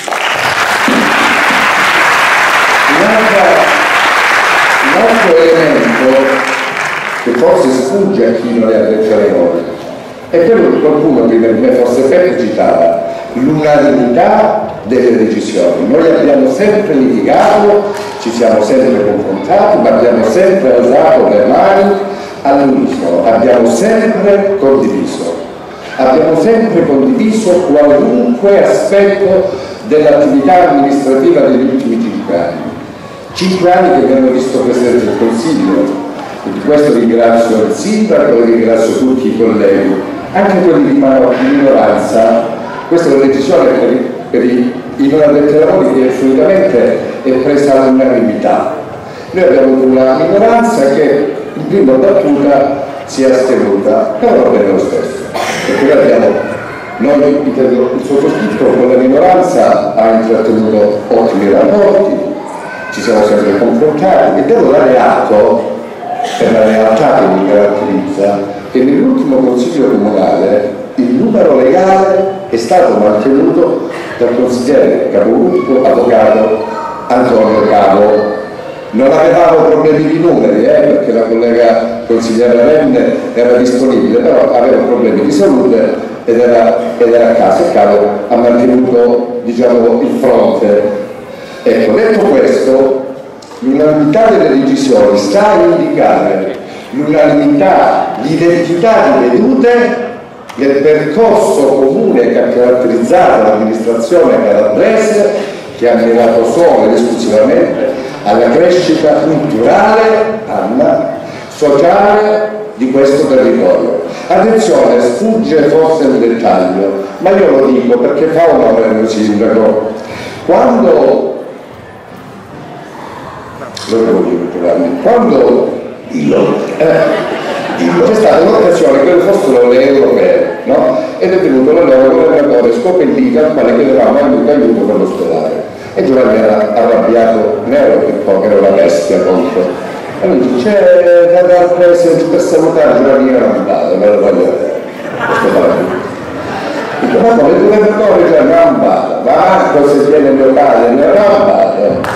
[SPEAKER 7] Un altro elemento che forse sfugge a chi non è addetto ai lavori è quello che qualcuno prima di me, forse Peppe, citava, l'unanimità delle decisioni. Noi abbiamo sempre litigato, ci siamo sempre confrontati, ma abbiamo sempre alzato le mani all'unisono, abbiamo sempre condiviso, abbiamo sempre condiviso qualunque aspetto dell'attività amministrativa degli ultimi cinque anni. Cinque anni che mi hanno visto Presidente del Consiglio, e di questo ringrazio il Sindaco e ringrazio tutti i colleghi, anche quelli di minoranza. Questa è una decisione per i, per i, i non addetti ai lavori che solitamente è presa all'unanimità. Noi abbiamo avuto una minoranza che in prima battuta si è astenuta, però va bene lo stesso, perché noi abbiamo, noi, il sottoscritto con la minoranza ha intrattenuto ottimi rapporti, ci siamo sempre confrontati e devo dare atto, per la realtà che mi caratterizza, che nell'ultimo consiglio comunale il numero legale è stato mantenuto dal consigliere capogruppo avvocato Antonio Cavo. Non avevamo problemi di numeri, eh, perché la collega consigliera Renne era disponibile, però aveva problemi di salute ed era, ed era a casa, e Cavo ha mantenuto, diciamo, il fronte. Ecco, detto questo, l'unanimità delle decisioni sta a indicare l'unanimità, l'identità di vedute nel percorso comune che ha caratterizzato l'amministrazione calabrese, che ha mirato solo ed esclusivamente alla crescita culturale, Anna, sociale di questo territorio. Attenzione, sfugge forse un dettaglio, ma io lo dico perché fa onore al mio sindaco. Quando lo voglio Giovanni, quando dillo, eh, c'è stata un'occasione che fossero le europee, no? Ed è venuto l'allora governatore Scopellita al quale chiedevamo aiuto, aiuto per l'ospedale. E Giovanni era arrabbiato, nero per poco, era una bestia contro. E lui dice, c'è da dare presente per salutare Giovanni era andato, me lo voglio vedere. Dico, ma come il governatore già non andato, ma Marco se viene il mio padre, non è andato.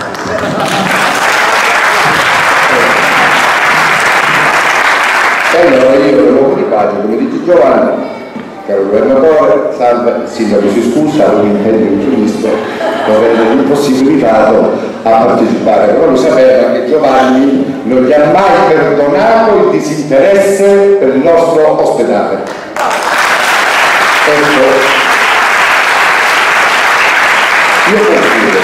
[SPEAKER 7] E allora io avevo di pace, come dice Giovanni, caro governatore, salve, il sindaco si scusa, avevo un impegno imprevisto, lo aveva impossibilitato a partecipare, però lui sapeva che Giovanni non gli ha mai perdonato il disinteresse per il nostro ospedale. Ecco, io confido,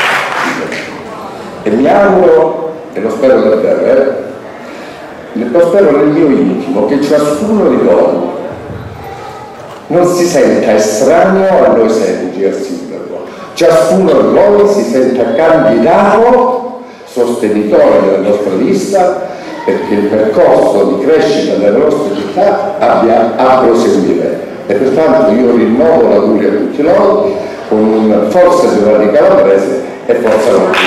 [SPEAKER 7] e mi auguro, e lo spero davvero, eh, lo spero nel mio intimo, che ciascuno di noi non si senta estraneo a noi seggi al sindaco. Ciascuno di noi si senta candidato, sostenitore della nostra lista, perché il percorso di crescita della nostra città abbia a proseguire. E pertanto io rinnovo l'augurio a tutti noi con un forza Giovanni Calabrese e forza Roma.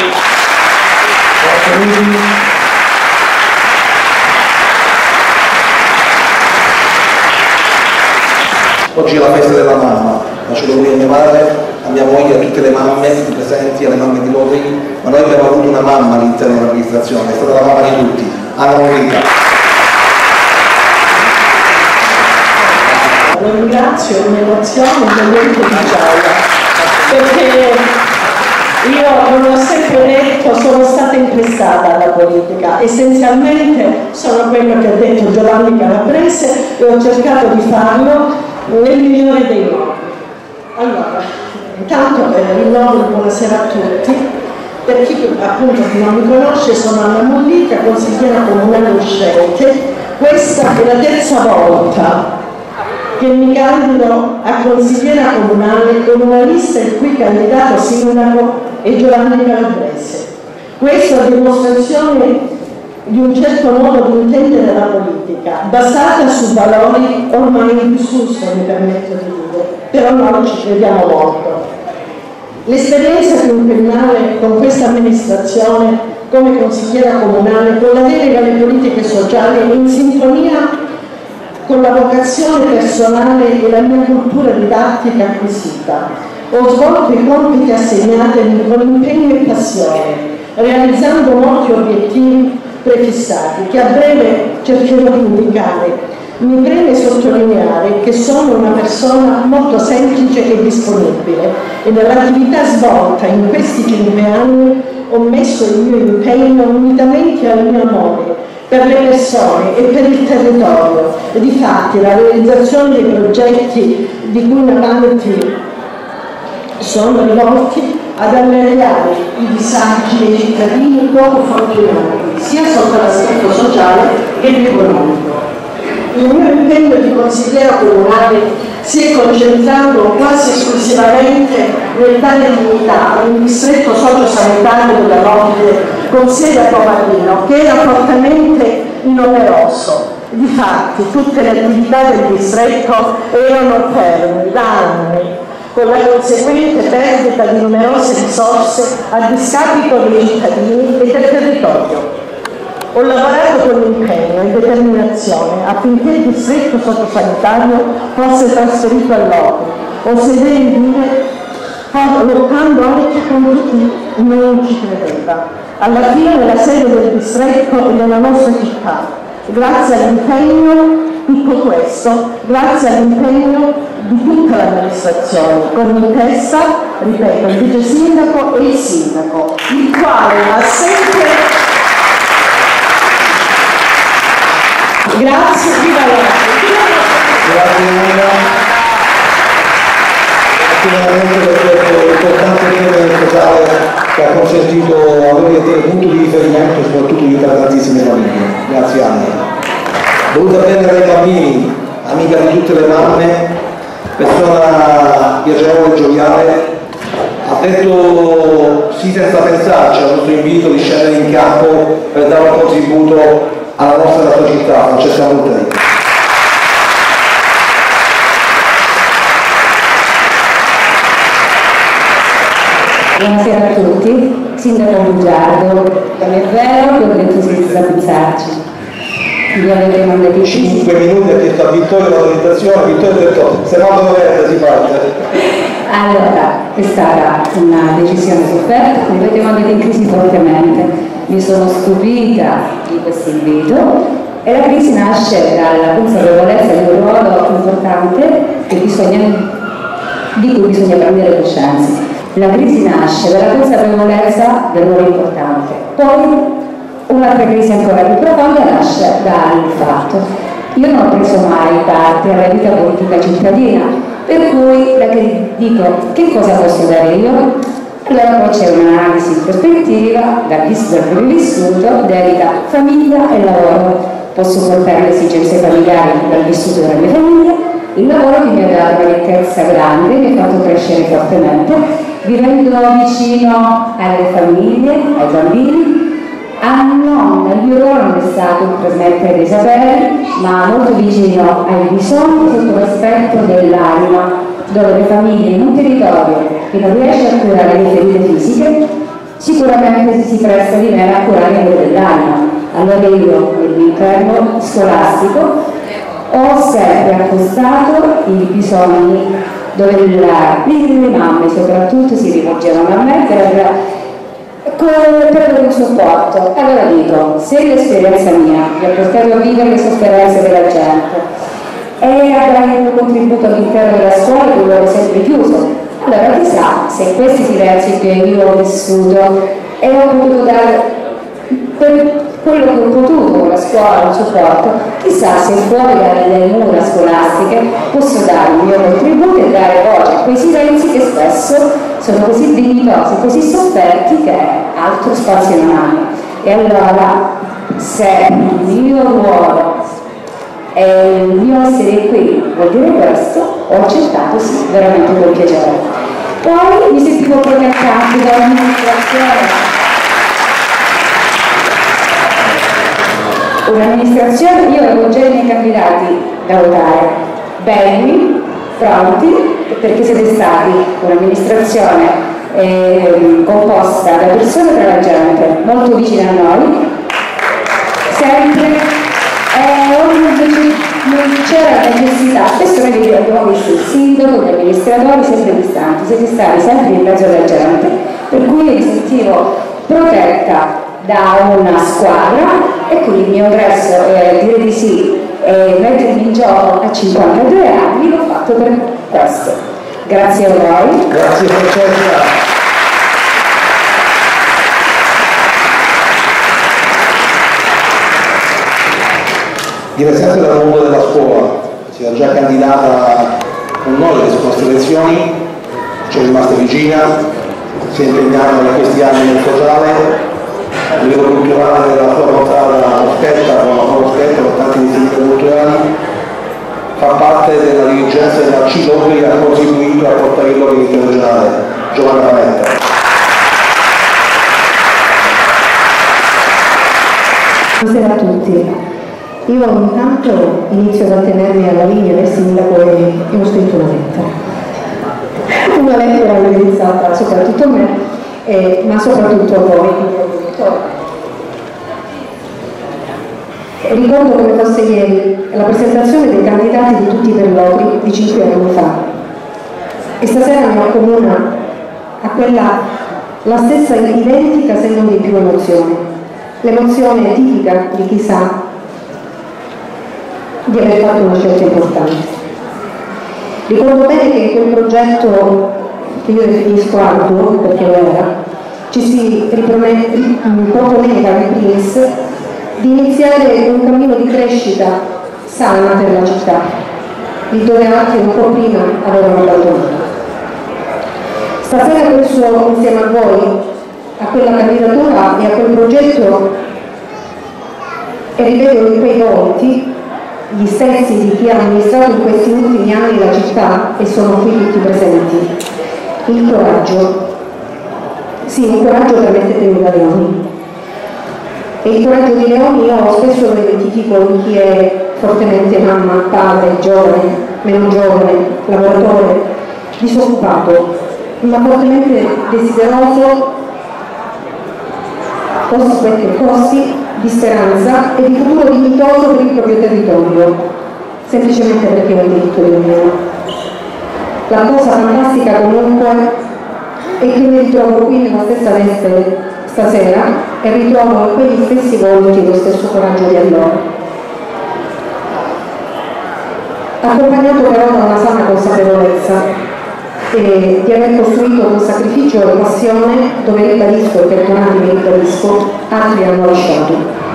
[SPEAKER 1] Oggi è la festa della mamma, faccio l'augurio a mia madre, a mia moglie, a tutte le mamme qui presenti, alle mamme di Lori, ma noi abbiamo avuto una mamma all'interno dell'amministrazione, è stata la mamma di tutti, Anna Monica.
[SPEAKER 8] Lo ringrazio, è un'emozione, un momento di gioia, perché io, non l'ho sempre detto, sono stata interessata alla politica, essenzialmente sono quello che ha detto Giovanni Calabrese e ho cercato di farlo nel migliore dei modi. Allora, intanto eh, rinnovo buonasera a tutti. Per chi appunto non mi conosce, sono Anna Mollica, consigliera comunale uscente. Questa è la terza volta che mi candido a consigliera comunale con una lista il cui candidato sindaco è Giovanni Calabrese. Questa è a dimostrazione di un certo modo di intendere la politica, basata su valori ormai in disuso, mi permetto di dire, però noi ci crediamo molto. L'esperienza quinquennale con questa amministrazione come consigliera comunale, con la delega alle politiche sociali, in sintonia con la vocazione personale e la mia cultura didattica acquisita. Ho svolto i compiti assegnati con impegno e passione, realizzando molti obiettivi prefissati che a breve cercherò di indicare. Mi preme sottolineare che sono una persona molto semplice e disponibile e nell'attività svolta in questi cinque anni ho messo il mio impegno unitamente al mio amore per le persone e per il territorio e difatti la realizzazione dei progetti di cui in avanti sono rivolti ad alleviare i disagi dei cittadini poco fortunati, sia sotto l'aspetto sociale che economico. Il mio impegno di consigliera comunale si è concentrato quasi esclusivamente nel dare dignità a un distretto sociosanitario della Nobile con sede a Comagino, che era fortemente inoperoso. Difatti tutte le attività del distretto erano ferme da anni, con la conseguente perdita di numerose risorse a discapito dei cittadini e del territorio. Ho lavorato con impegno e determinazione affinché il distretto sociosanitario fosse trasferito all'Opera. Oserei dire, lottando anche con chi non ci credeva. Alla fine la sede del distretto è nella nostra città. Grazie all'impegno, tutto questo, grazie all'impegno di tutta l'amministrazione, con in testa, ripeto, il vice sindaco e il sindaco, il quale ha sempre... Grazie, viva la
[SPEAKER 1] Grazie Anna. Grazie veramente per questo importante tema sociale che ha consentito a noi di avere punto di riferimento soprattutto di tantissime famiglie. Grazie Anna. Voluta bene dai bambini, amica di tutte le mamme, persona piacevole e gioviale, ha detto sì senza pensarci al nostro invito di scendere in campo per dare un contributo alla nostra alla sua città, Francesca Molteni.
[SPEAKER 9] Buonasera a tutti, Sindaco Bugiardo, non è vero che ho detto senza pensarci. Vi avete mandato
[SPEAKER 1] cinque minuti ha chiesto a Vittorio l'autorizzazione, Vittorio ha detto se no dove si parte.
[SPEAKER 9] Allora, è stata una decisione sofferta, mi avete mandato in crisi fortemente. Mi sono stupita di questo invito e la crisi nasce dalla consapevolezza di un ruolo importante che bisogna, di cui bisogna prendere coscienza. La crisi nasce dalla consapevolezza del ruolo importante, poi un'altra crisi ancora più profonda nasce dal fatto. Io non ho preso mai parte alla vita politica cittadina, per cui la che dico che cosa posso dare io? Allora poi c'è un'analisi in prospettiva, dal proprio vissuto, dedica famiglia e lavoro. Posso portare le esigenze familiari dal vissuto della mia famiglia, il lavoro che mi ha dato una ricchezza grande, mi ha fatto crescere fortemente, vivendo vicino alle famiglie, ai bambini. A non, il mio ruolo non è stato il trasmettere dei saperi, ma molto vicino ai bisogni sotto l'aspetto dell'anima, dove le famiglie in un territorio che non riesce a curare le ferite fisiche, sicuramente si presta di meno a curare quelle dell'anima. Allora io, nell'interno scolastico, ho sempre accostato i bisogni dove la, le mamme soprattutto si rivolgevano a me per per un supporto. Allora dico, se l'esperienza mia mi ha portato a vivere le sofferenze della gente e a dare un contributo all'interno della scuola che avevo sempre chiuso, allora chissà se questi silenzi che io ho vissuto e ho potuto dare per quello che ho potuto con la scuola, un supporto, chissà se fuori dalle mura scolastiche posso dare il mio contributo e dare voce a quei silenzi che spesso sono così dignitosi, così sofferti che altro spazio non hanno. E allora, se il mio ruolo e il mio essere qui vuol dire questo, ho accettato sì, veramente con piacere. Poi mi sentivo proprio accanto dall'amministrazione. Un'amministrazione, io avevo già i miei candidati da votare, belli, pronti, perché siete stati un'amministrazione eh, composta da persone tra la gente, molto vicine a noi, sempre, eh, non c'era necessità, spesso noi abbiamo visto il sindaco, gli amministratori sempre distanti, siete stati sempre in mezzo alla gente, per cui io mi sentivo protetta da una squadra e quindi il mio ingresso, eh, dire di sì e mettermi in gioco a cinquantadue anni l'ho fatto per questo. Grazie a voi.
[SPEAKER 1] Grazie Francesca. Viene sempre dal mondo della scuola, si era già candidata con noi alle nostre elezioni, ci è rimasta vicina, si è impegnata in questi anni nel sociale. A livello culturale della sua portata Ospetta, con la sua Ospetta, con tanti iniziative culturali, fa parte della dirigenza della C I L O che ha contribuito a portare il loro all'interno regionale, Giovanna Panetta.
[SPEAKER 9] Buonasera a tutti. Io intanto inizio ad attenermi alla linea del sindaco e ho scritto una lettera. Una lettera indirizzata soprattutto a me, eh, ma soprattutto a voi. Ricordo come fosse ieri la presentazione dei candidati di tutti i perlotri di cinque anni fa e stasera mi accomuna a quella la stessa identica se non di più emozione, l'emozione tipica di chi sa di aver fatto una scelta importante. Ricordo bene che in quel progetto che io definisco arduo, perché lo era, ci si proponeva in primis di iniziare un cammino di crescita sana per la città, di dove altri un po' prima avevano abbandonato. Stasera penso insieme a voi
[SPEAKER 3] a quella candidatura e a quel progetto e rivedo in quei volti gli stessi di chi ha amministrato in questi ultimi anni la città, e sono qui tutti presenti, il coraggio. Sì, un coraggio, permettetemi, da leoni. E il coraggio di leoni io spesso lo identifico in chi è fortemente mamma, padre, giovane, meno giovane, lavoratore, disoccupato, ma fortemente desideroso, costi quel che costi, di speranza e di futuro dignitoso per il proprio territorio, semplicemente perché è un diritto di ognuno. La cosa fantastica comunque è che mi ritrovo qui nella stessa veste stasera e ritrovo in quegli stessi volti lo stesso coraggio di allora, accompagnato però da una sana consapevolezza e di aver costruito con sacrificio e passione dove ribadisco, e perdonatemi ribadisco, altri hanno lasciato.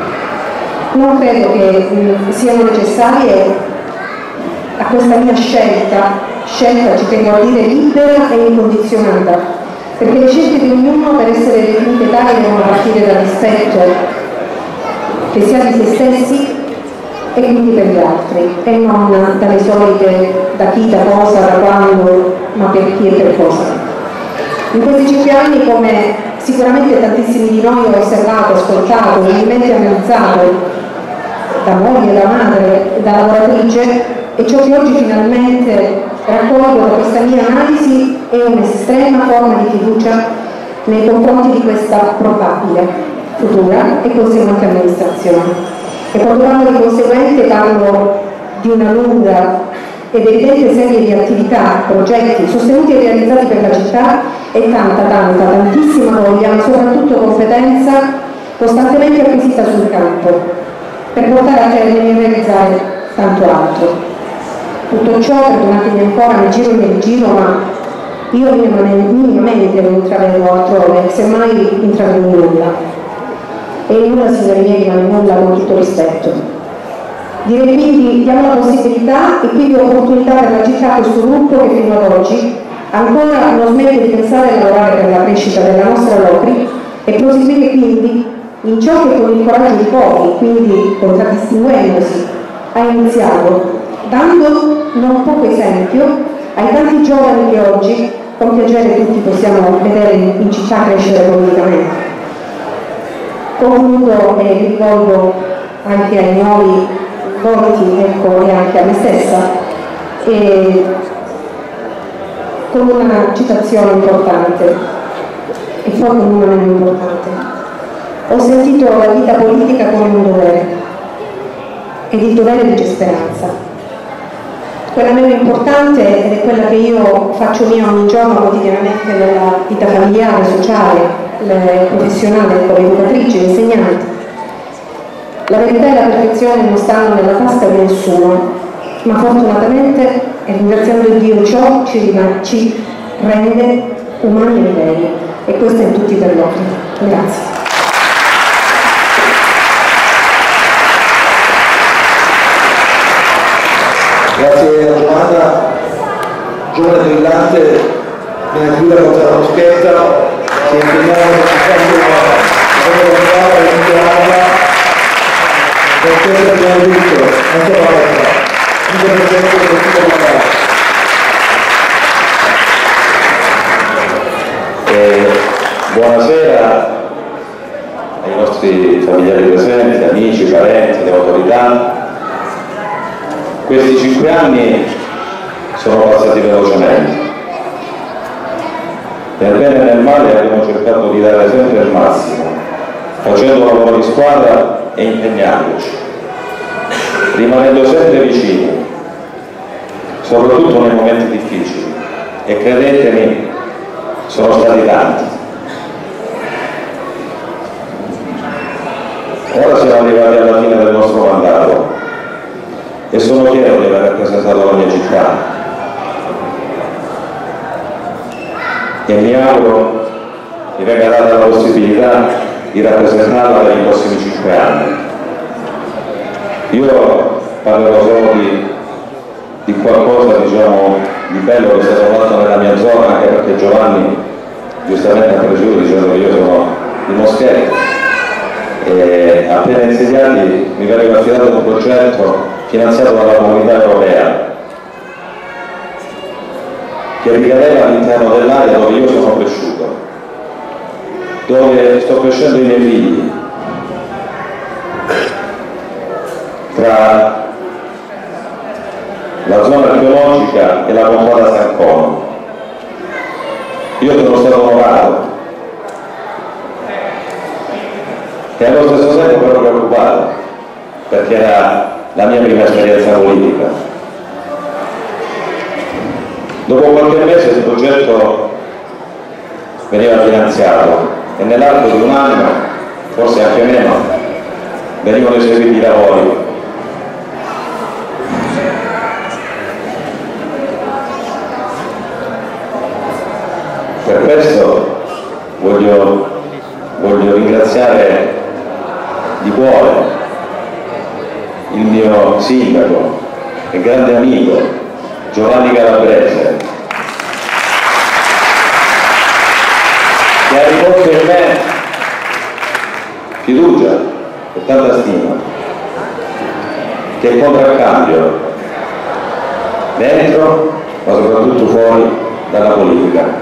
[SPEAKER 3] Non credo che mh, siano necessarie a questa mia scelta, scelta ci tengo a dire libera e incondizionata, perché le scelte di ognuno per essere definite tali devono partire dal rispetto che sia di se stessi e quindi per gli altri, e non dalle solite da chi, da cosa, da quando, ma per chi e per cosa. In questi cinque anni, come sicuramente tantissimi di noi ho osservato, ascoltato, umilmente analizzato, da moglie, da madre, da lavoratrice, e ciò che oggi finalmente raccolgo da questa mia analisi è un'estrema forma di fiducia nei confronti di questa probabile, futura e conseguente amministrazione. E quando parlo di conseguente parlo di una lunga ed evidente serie di attività, progetti sostenuti e realizzati per la città e tanta, tanta, tantissima voglia, ma soprattutto competenza costantemente acquisita sul campo per portare a termine e realizzare tanto altro. Tutto ciò, perdonatemi ancora, mi giro e mi rigiro, ma io minimamente non intravedo altrove, semmai intravedo nulla. E il nulla, signori miei, rimane nulla, con tutto rispetto. Direi quindi diamo la possibilità e quindi l'opportunità per la città a questo gruppo che fino ad oggi ancora non smette di pensare e lavorare per la crescita della nostra Locri e proseguire quindi in ciò che con il coraggio di pochi, quindi contraddistinguendosi, ha iniziato, dando non poco esempio ai tanti giovani che oggi con piacere tutti possiamo vedere in città crescere economicamente. Concludo e mi rivolgo anche ai nuovi volti, ecco, e anche a me stessa, e con una citazione importante, e forse non meno importante. Ho sentito la vita politica come un dovere, ed il dovere dice speranza. Quella meno importante ed è quella che io faccio mia ogni giorno quotidianamente nella vita familiare, sociale, professionale, come educatrice e insegnante. La verità e la perfezione non stanno nella tasca di nessuno, ma fortunatamente, e ringraziando Dio, ciò ci, ci rende umani e veri, e questo è in tutti per loro. Grazie.
[SPEAKER 1] Grazie a Giovanna, giovane brillante, viene qui da portare la moschetta, si è impegnato per questo abbiamo detto, non solo la nostra, anche per esempio per tutto il mandato.
[SPEAKER 6] Buonasera ai nostri familiari presenti, amici, parenti, le autorità. Questi cinque anni sono passati velocemente. Nel bene e nel male abbiamo cercato di dare sempre il massimo, facendo lavoro di squadra e impegnandoci, rimanendo sempre vicini, soprattutto nei momenti difficili, e credetemi, sono stati tanti. Ora siamo arrivati alla fine del nostro mandato e sono fiero di aver rappresentato la mia città e mi auguro mi venga data la possibilità di rappresentarla per i prossimi cinque anni. Io parlerò solo di, di qualcosa, diciamo, di bello che è stato fatto nella mia zona, anche perché Giovanni
[SPEAKER 10] giustamente ha preceduto dicendo che io sono di Moschetto, e appena insediati mi veniva affidato un progetto finanziato dalla Comunità Europea che ricadeva all'interno dell'area dove io sono cresciuto, dove sto crescendo i miei figli, tra la zona archeologica e la contrada San Cono. Io sono stato onorato e allo stesso tempo però preoccupato, perché era la mia prima esperienza politica. Dopo qualche mese il progetto veniva finanziato e nell'arco di un anno, forse anche meno, venivano eseguiti i lavori. Per questo voglio, voglio ringraziare di cuore il mio sindaco e grande amico Giovanni Calabrese, che ha riposto in me fiducia e tanta stima, che in contraccambio dentro ma soprattutto fuori dalla politica.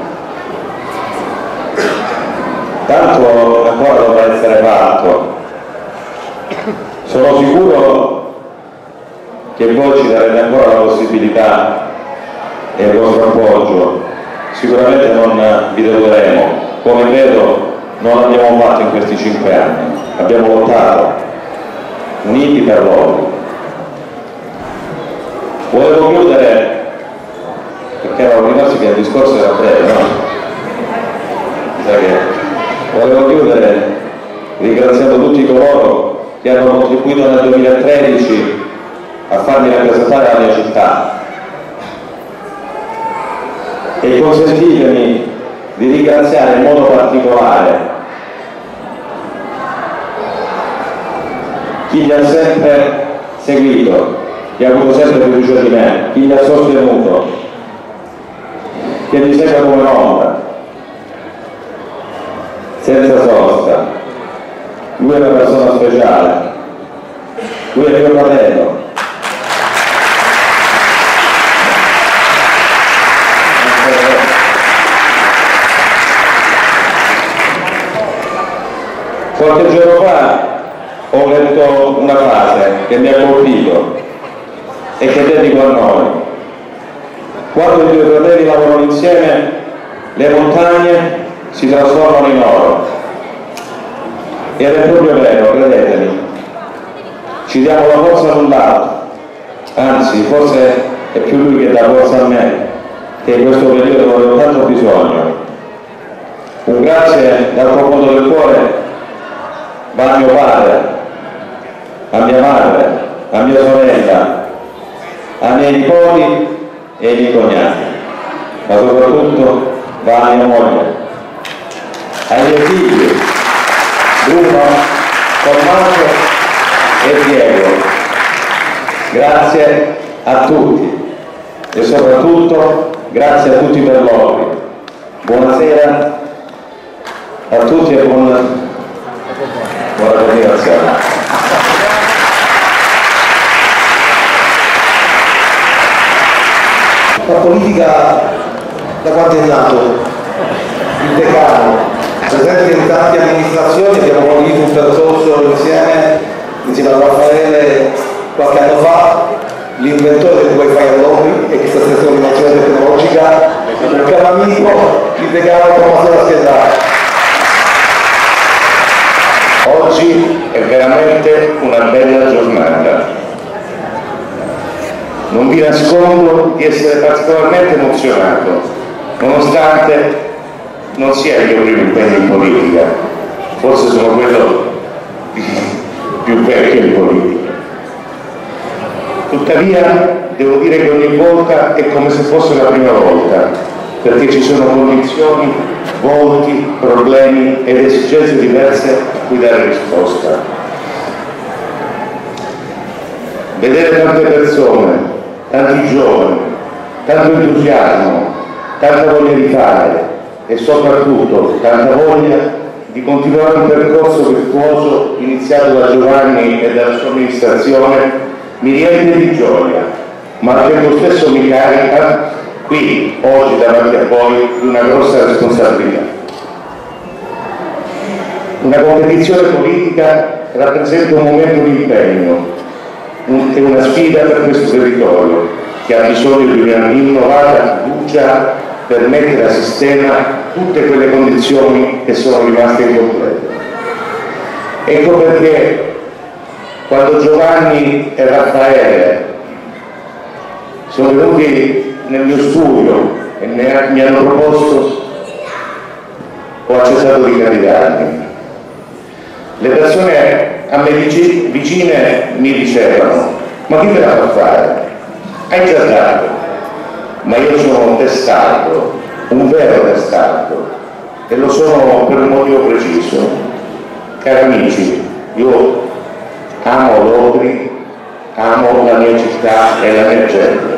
[SPEAKER 10] Tanto ancora dovrà essere fatto. Sono sicuro che voi ci darete ancora la possibilità e il vostro appoggio. Sicuramente non vi deluderemo, come credo non abbiamo fatto in questi cinque anni. Abbiamo lottato, uniti per loro. Volevo chiudere, perché era ricorsi che il discorso era breve, no? Che volevo chiudere ringraziando tutti coloro che hanno contribuito nel duemilatredici a farmi rappresentare la mia città, e consentitemi di ringraziare in modo particolare chi mi ha sempre seguito, chi ha avuto sempre fiducia di me, chi mi ha sostenuto, che mi segue come un'ombra, senza sosta. Lui è una persona speciale, lui è mio fratello. Qualche giorno fa ho letto una frase che mi ha colpito e che dedico a noi. Quando i due fratelli lavorano insieme, le montagne si trasformano in oro. Ed è proprio vero, credetemi. Ci diamo la forza l'un l'altro, anzi forse è più lui che dà forza a me, che in questo periodo ne ho tanto bisogno. Un grazie dal profondo del cuore va a mio padre, a mia madre, a mia sorella, ai miei nipoti e ai miei cognati, ma soprattutto va a mia moglie, ai miei figli Bruno, Tommaso e Diego. Grazie a tutti e soprattutto grazie a tutti per l'ordine. Buonasera a tutti e buona, buona continuazione.
[SPEAKER 1] La politica da quando è nato il decano, presente in tante amministrazioni, abbiamo condiviso un percorso insieme, insieme a Raffaele qualche anno fa, l'inventore del wifi a Londra e questa stessa innovazione tecnologica, un caro amico, il decano Tommaso da Schedare.
[SPEAKER 6] Oggi è veramente una bella giornata. Non vi nascondo di essere particolarmente emozionato, nonostante non sia il mio primo impegno in politica, forse sono quello più vecchio in politica. Tuttavia devo dire che ogni volta è come se fosse la prima volta, perché ci sono condizioni, volti, problemi ed esigenze diverse a cui dare risposta. Vedere tante persone, tanti giovani, tanto entusiasmo, tanta voglia di fare e soprattutto tanta voglia di continuare un percorso virtuoso iniziato da Giovanni e dalla sua amministrazione mi riempie di gioia, ma al tempo stesso mi carica qui, oggi davanti a voi, di una grossa responsabilità. Una competizione politica rappresenta un momento di impegno e una sfida per questo territorio che ha bisogno di una rinnovata fiducia per mettere a sistema tutte quelle condizioni che sono rimaste incomplete. Ecco perché quando Giovanni e Raffaele sono venuti nel mio studio e mi hanno proposto, ho accettato di candidarmi. Le persone a me vicine mi dicevano: ma chi te la fa fare? Hai già dato. Ma io sono testardo, un vero testardo, e lo sono per un motivo preciso. Cari amici, io amo Lodri, amo la mia città e la mia gente.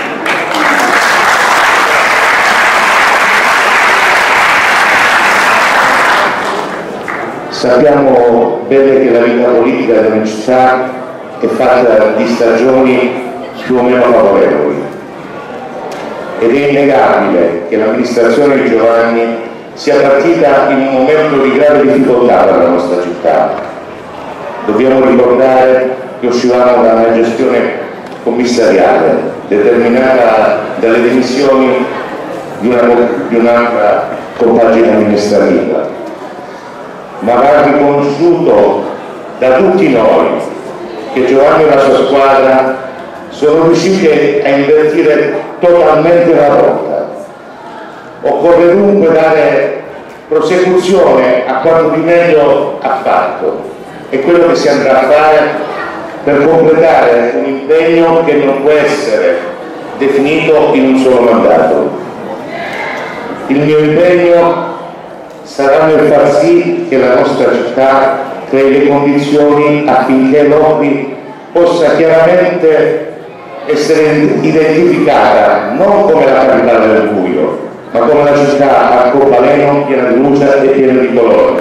[SPEAKER 6] Sappiamo bene che la vita politica della mia città è fatta di stagioni più o meno favorevoli ed è innegabile che l'amministrazione di Giovanni sia partita in un momento di grave difficoltà per la nostra città. Dobbiamo ricordare che uscivamo da una gestione commissariale determinata dalle dimissioni di un'altra compagine amministrativa, ma va riconosciuto da tutti noi che Giovanni e la sua squadra sono riusciti a invertire totalmente la rotta. Occorre dunque dare prosecuzione a quanto di meglio ha fatto e quello che si andrà a fare per completare un impegno che non può essere definito in un solo mandato. Il mio impegno sarà nel far sì che la nostra città crei le condizioni affinché Lodi possa chiaramente essere identificata non come la capitale del buio, ma come la città arcobaleno, piena di luce e piena di colore.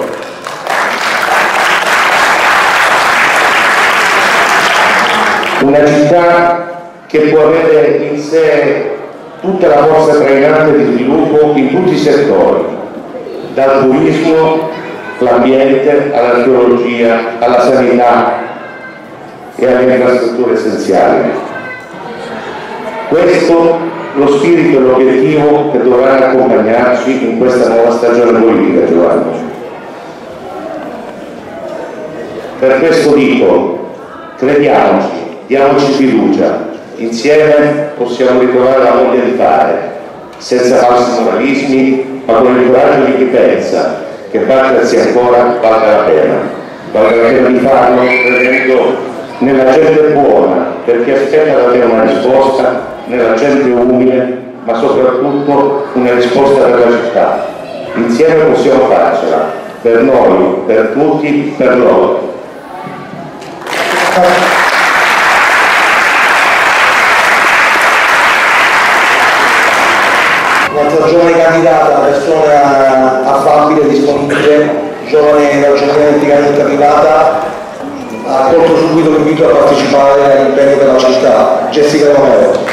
[SPEAKER 6] Una città che può avere in sé tutta la forza trainante di sviluppo in tutti i settori, dal turismo, l'ambiente, all'archeologia, alla sanità e alle infrastrutture essenziali. Questo lo spirito e l'obiettivo che dovranno accompagnarci in questa nuova stagione politica, Giovanni. Per questo dico, crediamoci, diamoci fiducia, insieme possiamo ritrovare la voglia di fare, senza falsi moralismi, ma con il coraggio di chi pensa che battersi ancora valga la pena, valga la pena di farlo credendo nella gente buona, perché aspetta da te una risposta, nella gente umile, ma soprattutto una risposta per la città. Insieme possiamo farcela, per noi, per tutti, per loro.
[SPEAKER 1] Un'altra giovane candidata, persona affabile, disponibile, giovane ragionevolmente arrivata, ha accolto subito l'invito a partecipare all'impegno della città. Jessica Romero.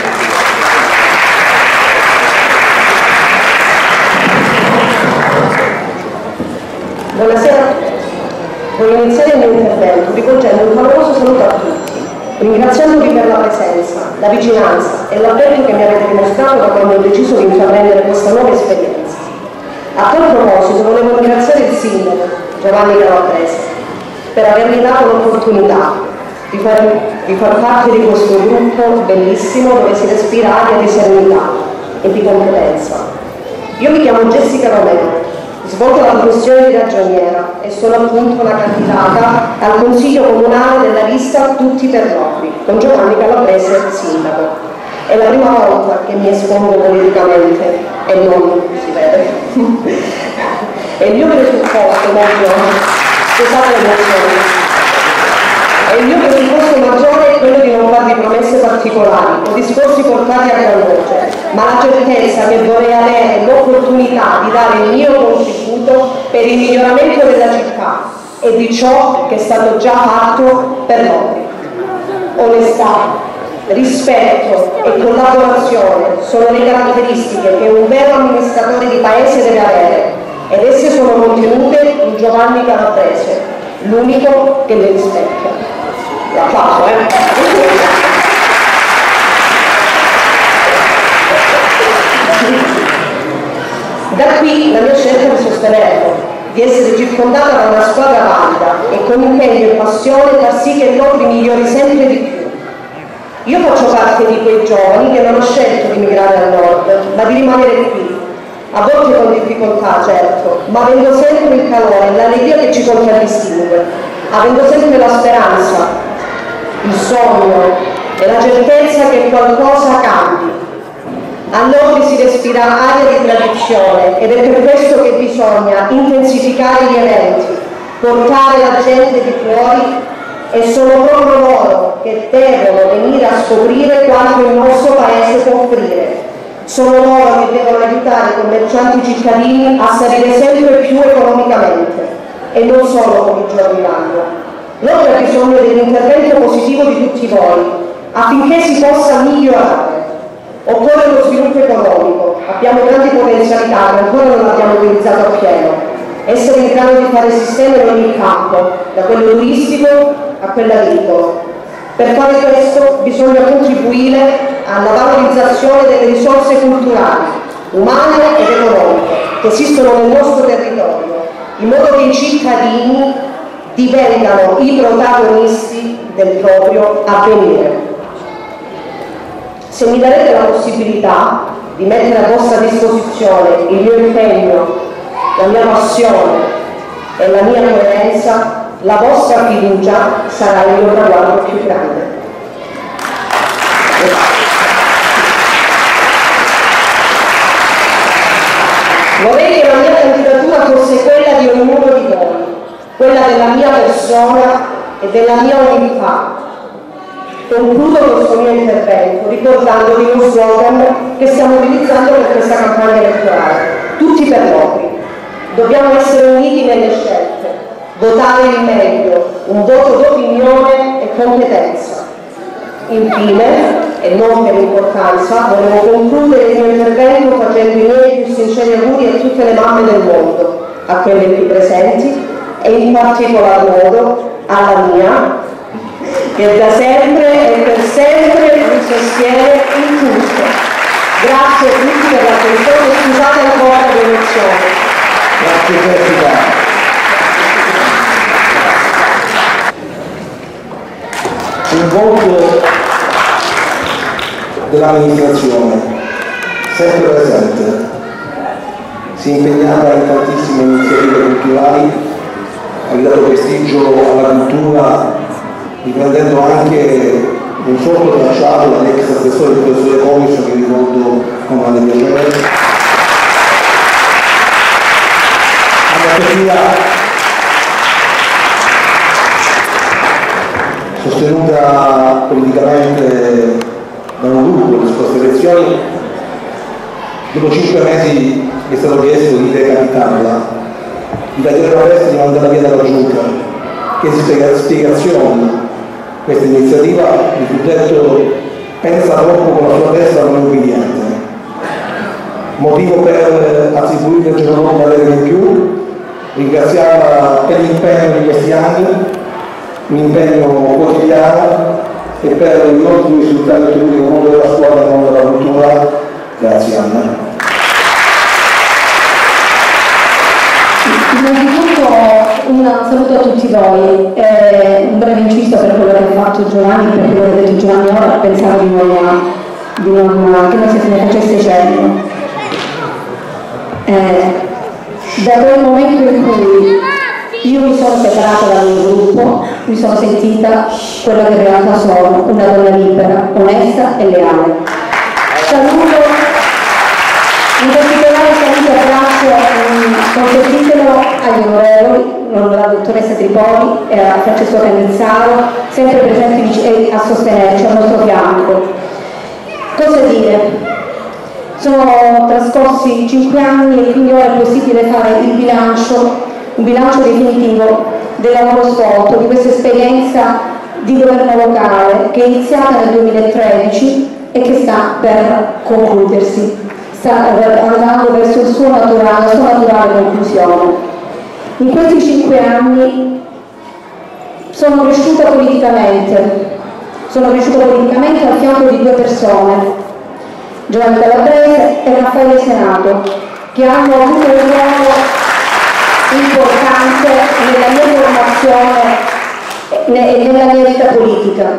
[SPEAKER 8] Buonasera a tutti. Voglio iniziare il mio intervento rivolgendo un caloroso saluto a tutti, ringraziandovi per la presenza, la vicinanza e l'affetto che mi avete dimostrato da quando ho deciso di intraprendere questa nuova esperienza. A tal proposito volevo ringraziare il sindaco Giovanni Calabrese per avermi dato l'opportunità di far, di far parte di questo gruppo bellissimo dove si respira aria di serenità e di competenza. Io mi chiamo Jessica Romero, svolgo la professione di ragioniera e sono appunto una candidata al Consiglio Comunale della lista Tutti per Lodi, con Giovanni Calabrese sindaco. È la prima volta che mi espongo politicamente e non si vede. E il mio presupposto maggiore, scusate l'emozione, e il mio presupposto maggiore è quello di non
[SPEAKER 11] parlare di promesse particolari o discorsi portati a gran voce, ma la certezza che vorrei avere l'opportunità di dare il mio contributo per il miglioramento della città e di ciò che è stato già fatto per noi. Onestà, rispetto e collaborazione sono le caratteristiche che un vero amministratore di paese deve avere, ed esse sono contenute in Giovanni Calabrese, l'unico che le rispecchia. L'ha fatto, eh? Da qui la mia scelta di sostenerlo, di essere circondata da una squadra valida e con impegno e passione far sì che l'Opri migliori sempre di più. Io faccio parte di quei giovani che non hanno scelto di migrare al nord, ma di rimanere qui, a volte con difficoltà, certo, ma avendo sempre il calore e l'allegria che ci contraddistingue, avendo sempre la speranza, il sogno e la certezza che qualcosa cambi. A noi si respira aria di tradizione ed è per questo che bisogna intensificare gli eventi, portare la gente di fuori, e sono proprio loro che devono venire a scoprire quanto il nostro paese può offrire. Sono loro che devono aiutare i commercianti cittadini a salire sempre più economicamente e non solo con i giorni d'anno. L'Opri ha bisogno dell'intervento positivo di tutti voi affinché si possa migliorare. Occorre lo sviluppo economico, abbiamo grandi potenzialità che ancora non abbiamo utilizzato appieno. Essere in grado di fare sistema in ogni campo, da quello turistico a quello agricolo. Per fare questo bisogna contribuire alla valorizzazione delle risorse culturali, umane ed economiche che esistono nel nostro territorio, in modo che i cittadini diventano i protagonisti del proprio avvenire. Se mi darete la possibilità di mettere a vostra disposizione il mio impegno, la mia passione e la mia coerenza, la vostra fiducia sarà il mio traguardo più grande. Vorrei che la mia candidatura fosse quella di ognuno di voi, quella della mia persona e della mia umiltà. Concludo questo mio intervento ricordandovi uno slogan che stiamo utilizzando per questa campagna elettorale: tutti per l'Opri. Dobbiamo essere uniti nelle scelte, votare il meglio, un voto d'opinione e competenza. Infine, e non per importanza, volevo concludere il mio intervento facendo i miei più sinceri auguri a tutte le mamme del mondo, a quelle qui presenti e in particolar modo alla mia, che da sempre e per sempre mi sostiene in tutto. Grazie a tutti per l'attenzione e scusate ancora l'emozione.
[SPEAKER 1] Grazie Jessica. Un volto dell'amministrazione, sempre presente, si impegnava in tantissime iniziative culturali, ha dato prestigio alla cultura, riprendendo anche un sorto tracciato dall'ex assessore del professore Comiso, che ricordo con grande piacere. Sostenuta politicamente da un gruppo alle scorse elezioni, dopo cinque mesi è stato chiesto di decapitarla, di tagliare la testa e di mandarla via dalla giunta. Chiesi spiegazioni. Questa iniziativa mi fu detto: pensa troppo con la sua testa, non è ubbidiente. Motivo per attribuire il giorno dopo una delega in più, ringraziarla per l'impegno di questi anni, un impegno quotidiano, e per gli ottimi risultati ottenuti nel mondo della scuola e nel mondo della cultura. Grazie Anna.
[SPEAKER 3] Innanzitutto un saluto a tutti voi, eh, un breve inciso per quello che ha fatto Giovanni, per quello che ha detto Giovanni ora, pensavo di non, di non, che non si ne facesse cenno. Eh, da quel momento in cui io mi sono separata dal mio gruppo, mi sono sentita quella che in realtà sono, una donna libera, onesta e leale. Saluto, in particolare saluto e abbraccio, consentitelo agli onorevoli, la dottoressa Tripoli e a Francesco Cannizzaro, sempre presenti a sostenerci al nostro fianco. Cosa dire? Sono trascorsi cinque anni e quindi ora è possibile fare il bilancio, un bilancio definitivo del lavoro svolto, di questa esperienza di governo locale che è iniziata nel duemilatredici e che sta per concludersi, sta andando verso il suo naturale, la sua naturale conclusione. In questi cinque anni sono cresciuta politicamente, sono cresciuta politicamente al fianco di due persone, Giovanni Calabrese e Raffaele Senato, che hanno avuto un ruolo importante nella mia formazione e nella mia vita politica.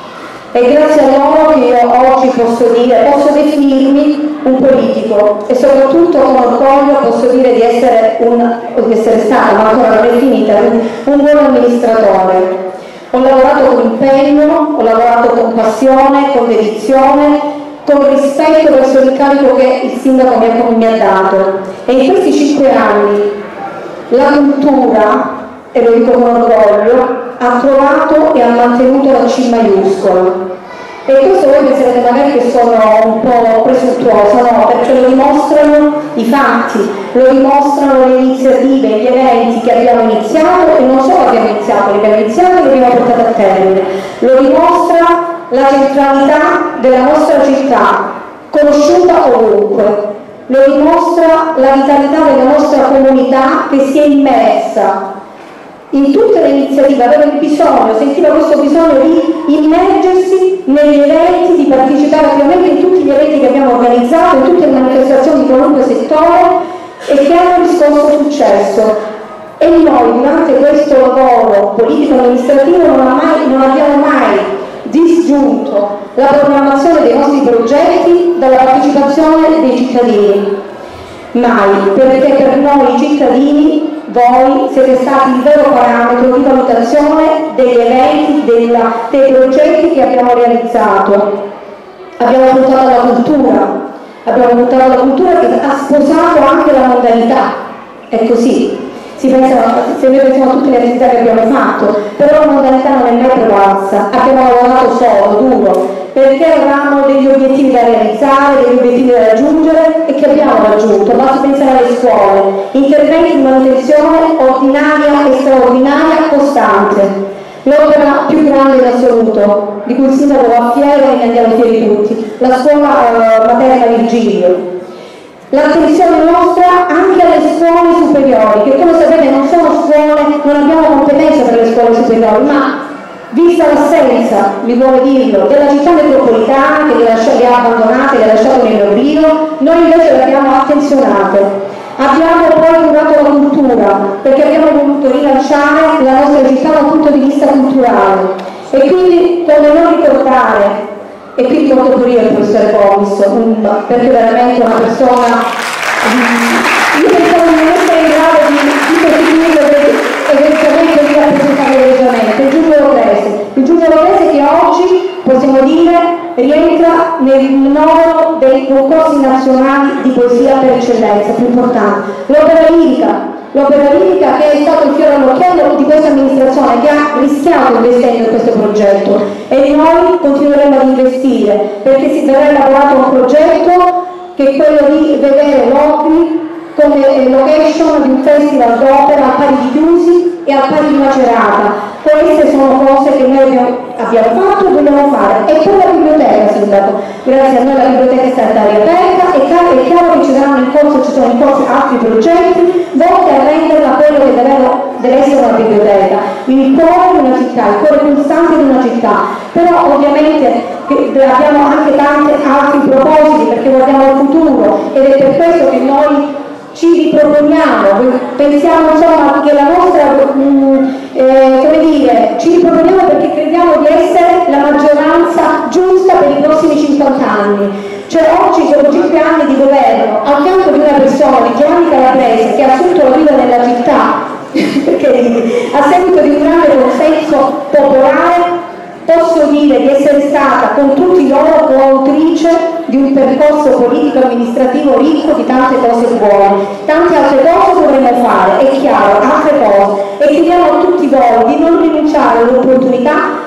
[SPEAKER 3] È grazie a loro che io oggi posso dire, posso definirmi un politico e soprattutto con orgoglio posso dire di essere, un, di essere stata, ma ancora non è finita, un buon amministratore. Ho lavorato con impegno, ho lavorato con passione, con dedizione, con rispetto verso l'incarico che il sindaco mi ha, mi ha dato. E in questi cinque anni la cultura, e lo dico con orgoglio, ha trovato e ha mantenuto la C maiuscola. E questo voi penserete magari che sono un po' presuntuosa, no? Perché lo dimostrano i fatti, lo dimostrano le iniziative, gli eventi che abbiamo iniziato e non solo abbiamo iniziato, li abbiamo iniziati e li abbiamo portati a termine. Lo dimostra la centralità della nostra città, conosciuta ovunque. Lo dimostra la vitalità della nostra comunità che si è immersa in tutte le iniziative, aveva il bisogno, sentiva questo bisogno di immergersi negli eventi, di partecipare attivamente in tutti gli eventi che abbiamo organizzato, in tutte le manifestazioni di qualunque settore e che hanno riscosso successo. E noi durante questo lavoro politico-amministrativo non, non abbiamo mai disgiunto la programmazione dei nostri progetti dalla partecipazione dei cittadini. Mai, perché per noi cittadini voi siete stati il vero parametro di valutazione degli eventi, della, dei progetti che abbiamo realizzato. Abbiamo puntato alla cultura, abbiamo puntato alla cultura che ha sposato anche la modalità, è così. Si pensa, se noi pensiamo a tutte le attività che abbiamo fatto, però la modalità non è mai prevalsa, abbiamo lavorato solo, duro, perché avevamo degli obiettivi da realizzare, degli obiettivi da raggiungere e che abbiamo raggiunto. Basta pensare alle scuole, interventi di manutenzione ordinaria e straordinaria costante, l'opera più grande in assoluto, di cui il sindaco va fiero e ne andiamo fieri tutti, la scuola eh, materna Virgilio. L'attenzione nostra anche alle scuole superiori, che come sapete non sono scuole, non abbiamo competenza per le scuole superiori, ma vista l'assenza, mi vuole dirlo, della città metropolitana che le, le ha abbandonate, le ha lasciate nell'oblio, noi invece le abbiamo attenzionate. Abbiamo poi curato la cultura, perché abbiamo voluto rilanciare la nostra città da un punto di vista culturale. E quindi come non ricordare, e qui conto pure io il professore Comis, un, perché veramente una persona, io pensavo di non essere in grado di, di costituirlo eventualmente di rappresentare leggermente, il Giulio Loprese, il Giulio Loprese che oggi possiamo dire rientra nel novero dei concorsi nazionali di poesia per eccellenza più importanti. L'opera lirica, l'opera lirica che è stato il fiore all'occhiello di questa amministrazione che ha rischiato investendo in questo progetto e noi continueremo ad investire perché si verrà elaborato un progetto che è quello di vedere l'Ocri come location di un festival d'opera al pari di Chiusi e al pari di Macerata. Queste sono cose che noi abbiamo, abbiamo fatto e dobbiamo fare. E poi la biblioteca, sindaco, grazie a noi la biblioteca è stata riaperta e è chiaro che ci saranno in corso, ci sono in corso altri progetti volti a renderla quello che deve, deve essere una biblioteca, il cuore di una città, il cuore pulsante di una città. Però ovviamente abbiamo anche tanti altri propositi perché guardiamo al futuro ed è per questo che noi ci riproponiamo, pensiamo insomma che la nostra, mh, eh, come dire, ci riproponiamo perché crediamo di essere la maggioranza giusta per i prossimi cinquanta anni. Cioè oggi sono cinque anni di governo, al fianco di una persona, di Giovanni Calabrese, che ha assunto la guida nella città, perché a seguito di un grande consenso popolare, posso dire di essere stata con tutti loro coautrice di un percorso politico-amministrativo ricco di tante cose buone. Tante altre cose dovremmo fare, è chiaro, altre cose. E chiediamo a tutti voi di non rinunciare all'opportunità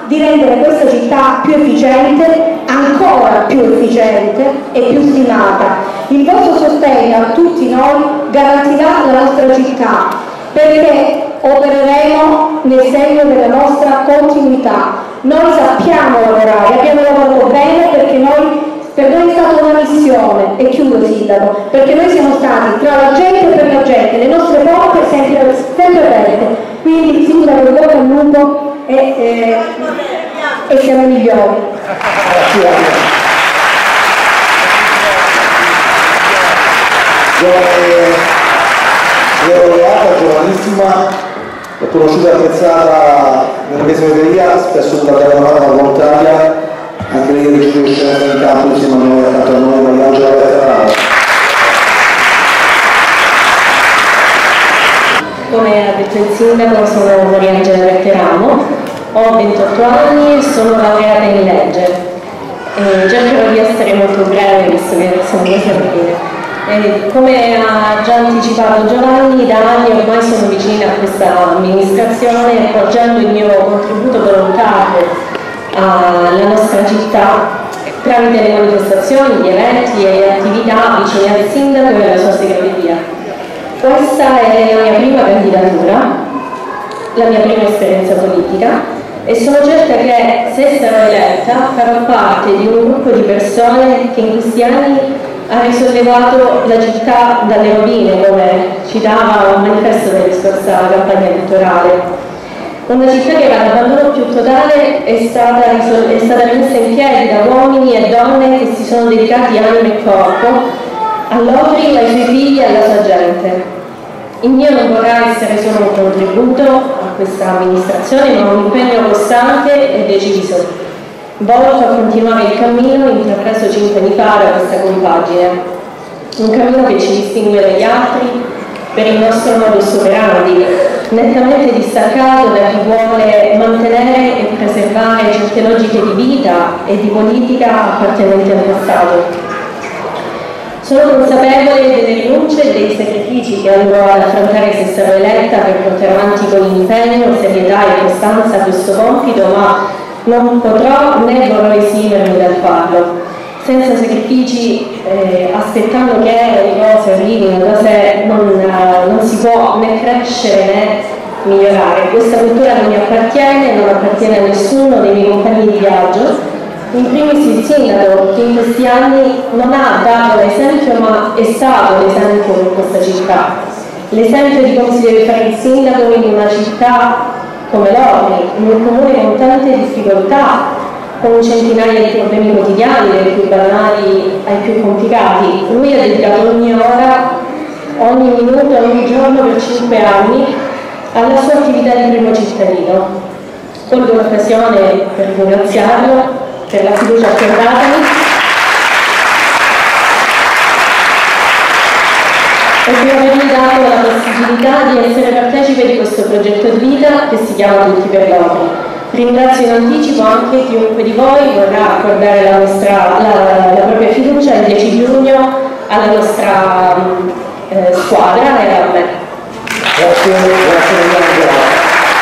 [SPEAKER 3] di rendere questa città più efficiente, ancora più efficiente e più stimata. Il vostro sostegno a tutti noi garantirà la nostra città, perché opereremo nel segno della nostra continuità. Noi sappiamo lavorare, abbiamo lavorato bene perché noi, per noi è stata una missione, e chiudo Sindaco, perché noi siamo stati tra la gente e per la gente, le nostre porte sempre, sempre aperte, quindi Sindaco di bocca al lupo e, e, e siamo migliori.
[SPEAKER 1] Io laureata, giovanissima, l'ho conosciuta e apprezzata nella mia segreteria, spesso stata una mano volontaria, anche lei ricevuto scienza in campo insieme a noi, accanto a noi, Maria Angela Bertarano.
[SPEAKER 12] Come ha detto il sindaco, sono Maria Angela Bertarano, ho ventotto anni e sono laureata in legge. E cercherò di essere molto breve, visto che sono due termine. Eh, come ha già anticipato Giovanni, da anni ormai sono vicina a questa amministrazione, porgendo il mio contributo volontario alla nostra città tramite le manifestazioni, gli eventi e le attività vicine al sindaco e alla sua segreteria. Questa è la mia prima candidatura, la mia prima esperienza politica, e sono certa che, se sarò eletta, farò parte di un gruppo di persone che in questi anni ha risollevato la città dalle rovine, come citava un manifesto della scorsa campagna elettorale. Una città che era all'abbandono più totale è stata, è stata messa in piedi da uomini e donne che si sono dedicati anima e corpo all'Opri, ai suoi figli e alla sua gente. Il mio non vorrà essere solo un contributo a questa amministrazione, ma un impegno costante e deciso, volto a continuare il cammino intrapreso cinque anni fa da questa compagine. Un cammino che ci distingue dagli altri per il nostro modus operandi, nettamente distaccato da chi vuole mantenere e preservare certe logiche di vita e di politica appartenenti al passato. Sono consapevole delle rinunce e dei sacrifici che andrò ad affrontare se sarò eletta per portare avanti con impegno, serietà e costanza questo compito, ma non potrò né vorrò esimermi dal farlo. Senza sacrifici, eh, aspettando che le cose arrivino, cose non, non si può né crescere né migliorare. Questa cultura non mi appartiene, non appartiene a nessuno dei miei compagni di viaggio, in primis il sindaco, che in questi anni non ha dato l'esempio ma è stato l'esempio per questa città. L'esempio di come si deve fare il sindaco in una città come l'Opri, in un comune con tante difficoltà, con centinaia di problemi quotidiani, dai più banali ai più complicati. Lui ha dedicato ogni ora, ogni minuto, ogni giorno per cinque anni alla sua attività di primo cittadino. Colgo l'occasione per ringraziarlo per la fiducia accordatami e per avermi dato la possibilità di essere partecipe di questo progetto di vita che si chiama Tutti per l'Opri. Ringrazio in anticipo anche chiunque di voi vorrà accordare la, nostra, la, la propria fiducia il dieci giugno alla nostra eh, squadra e a me.
[SPEAKER 1] Grazie, grazie.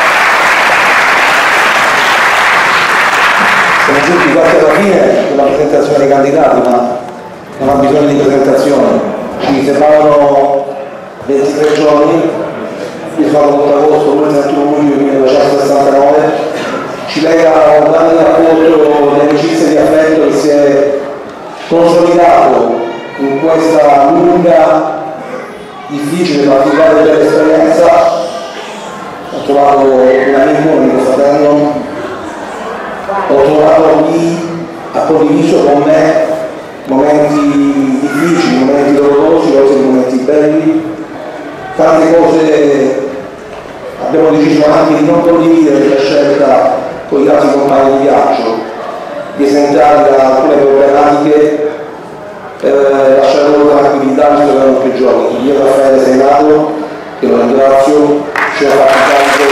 [SPEAKER 1] Siamo giunti quasi alla fine della presentazione dei candidati, ma non ha bisogno di presentazione. Ci separano ventitré giorni, io sono ventuno agosto, lui trentuno luglio millenovecentosessantanove, ci lega un grande rapporto di amicizia e di affetto che si è consolidato in questa lunga, difficile, particolare bella esperienza. Ho trovato un amico, un amico fratello, ho trovato chi ha condiviso con me momenti difficili, momenti dolorosi, oltre momenti belli, tante cose. Abbiamo deciso anche di non condividere la scelta con gli altri compagni di viaggio, di esentare da alcune problematiche per lasciare loro tranquillità visto che erano più giovani. Io Raffaele Senato, che lo ringrazio, ci ha fatto tanto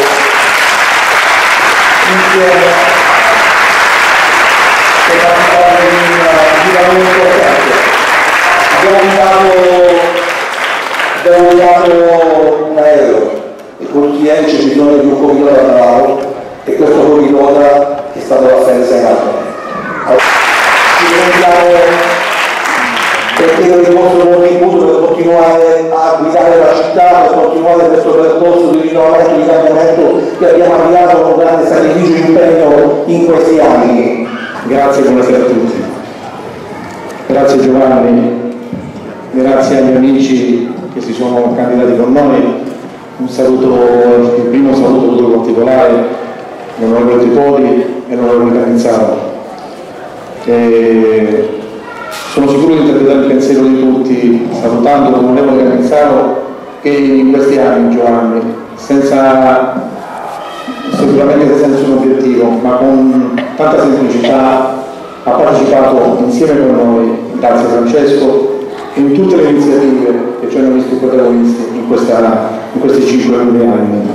[SPEAKER 1] insieme per partecipare in un lavoro importante. Abbiamo usato un aereo e con tutti c'è bisogno di un co-pilota bravo e questo co-pilota è stata l'assenza in alto. Ci ringraziamo per chiedere il vostro contributo per continuare a guidare la città, per continuare questo percorso di rinnovamento e di cambiamento che abbiamo avviato con grande sacrificio e impegno in questi anni.
[SPEAKER 6] Grazie, buonasera a tutti. Grazie Giovanni, grazie agli amici che si sono candidati con noi. Un saluto, il primo saluto molto particolare, l'onorevole Tripodi e l'onorevole Canizzaro. E sono sicuro di interpretare il pensiero di tutti, salutando l'onorevole Canizzaro che in questi anni, Giovanni, senza sicuramente senza nessun obiettivo, ma con tanta semplicità, ha partecipato insieme con noi, grazie Francesco, in tutte le iniziative che ci hanno visto protagonisti in, questa, in questi cinque anni.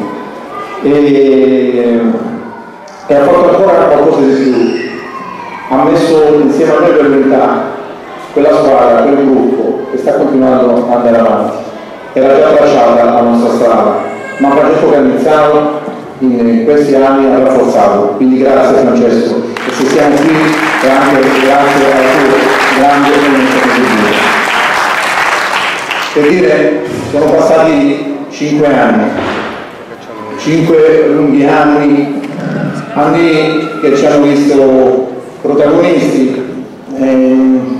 [SPEAKER 6] E, e ha fatto ancora qualcosa di più, ha messo insieme a noi per l'unità quella squadra, quel gruppo che sta continuando ad andare avanti. Era già tracciata la nostra strada, ma Francesco Canizzaro in questi anni ha rafforzato, quindi grazie Francesco, e se siamo qui è anche grazie al tuo grande contributo. Per dire, sono passati cinque anni, cinque lunghi anni, anni che ci hanno visto protagonisti, ehm,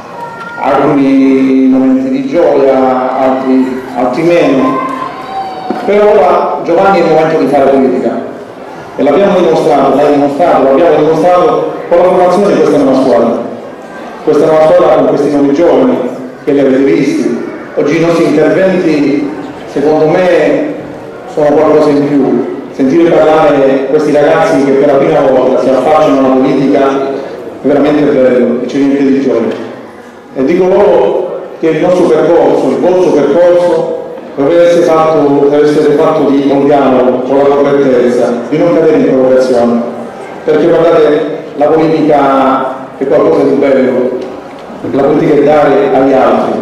[SPEAKER 6] alcuni momenti di gioia, altri, altri meno. Per ora Giovanni è il momento di fare politica e l'abbiamo dimostrato, l'hai dimostrato, l'abbiamo dimostrato con la formazione di questa nuova squadra. Questa nuova squadra con questi nuovi giovani che li avete visti. Oggi i nostri interventi, secondo me, sono qualcosa in più. Sentire parlare questi ragazzi che per la prima volta si affacciano alla politica è veramente bello e ci riempie di gioia. E dico loro che il nostro percorso, il vostro percorso, deve essere fatto, deve essere fatto di un dialogo con la correttezza, di non cadere in provocazione, perché guardate, la politica è qualcosa di bello, la politica è dare agli altri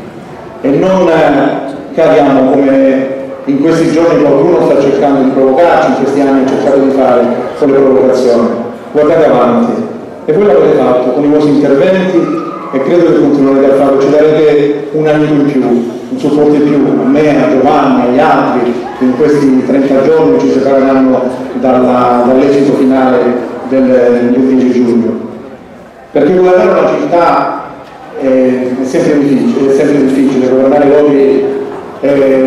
[SPEAKER 6] e non cadiamo come in questi giorni qualcuno sta cercando di provocarci, in questi anni ha cercato di fare con le provocazioni. Guardate avanti e voi l'avete fatto con i vostri interventi e credo che continuerete a farlo, ci darete un aiuto in più, un supporto in più a me, a Giovanni, agli altri che in questi trenta giorni ci separeranno dalla, dall'esito finale del, del dieci giugno. Perché governare una città è, è sempre difficile, è sempre difficile, governare Lodi è,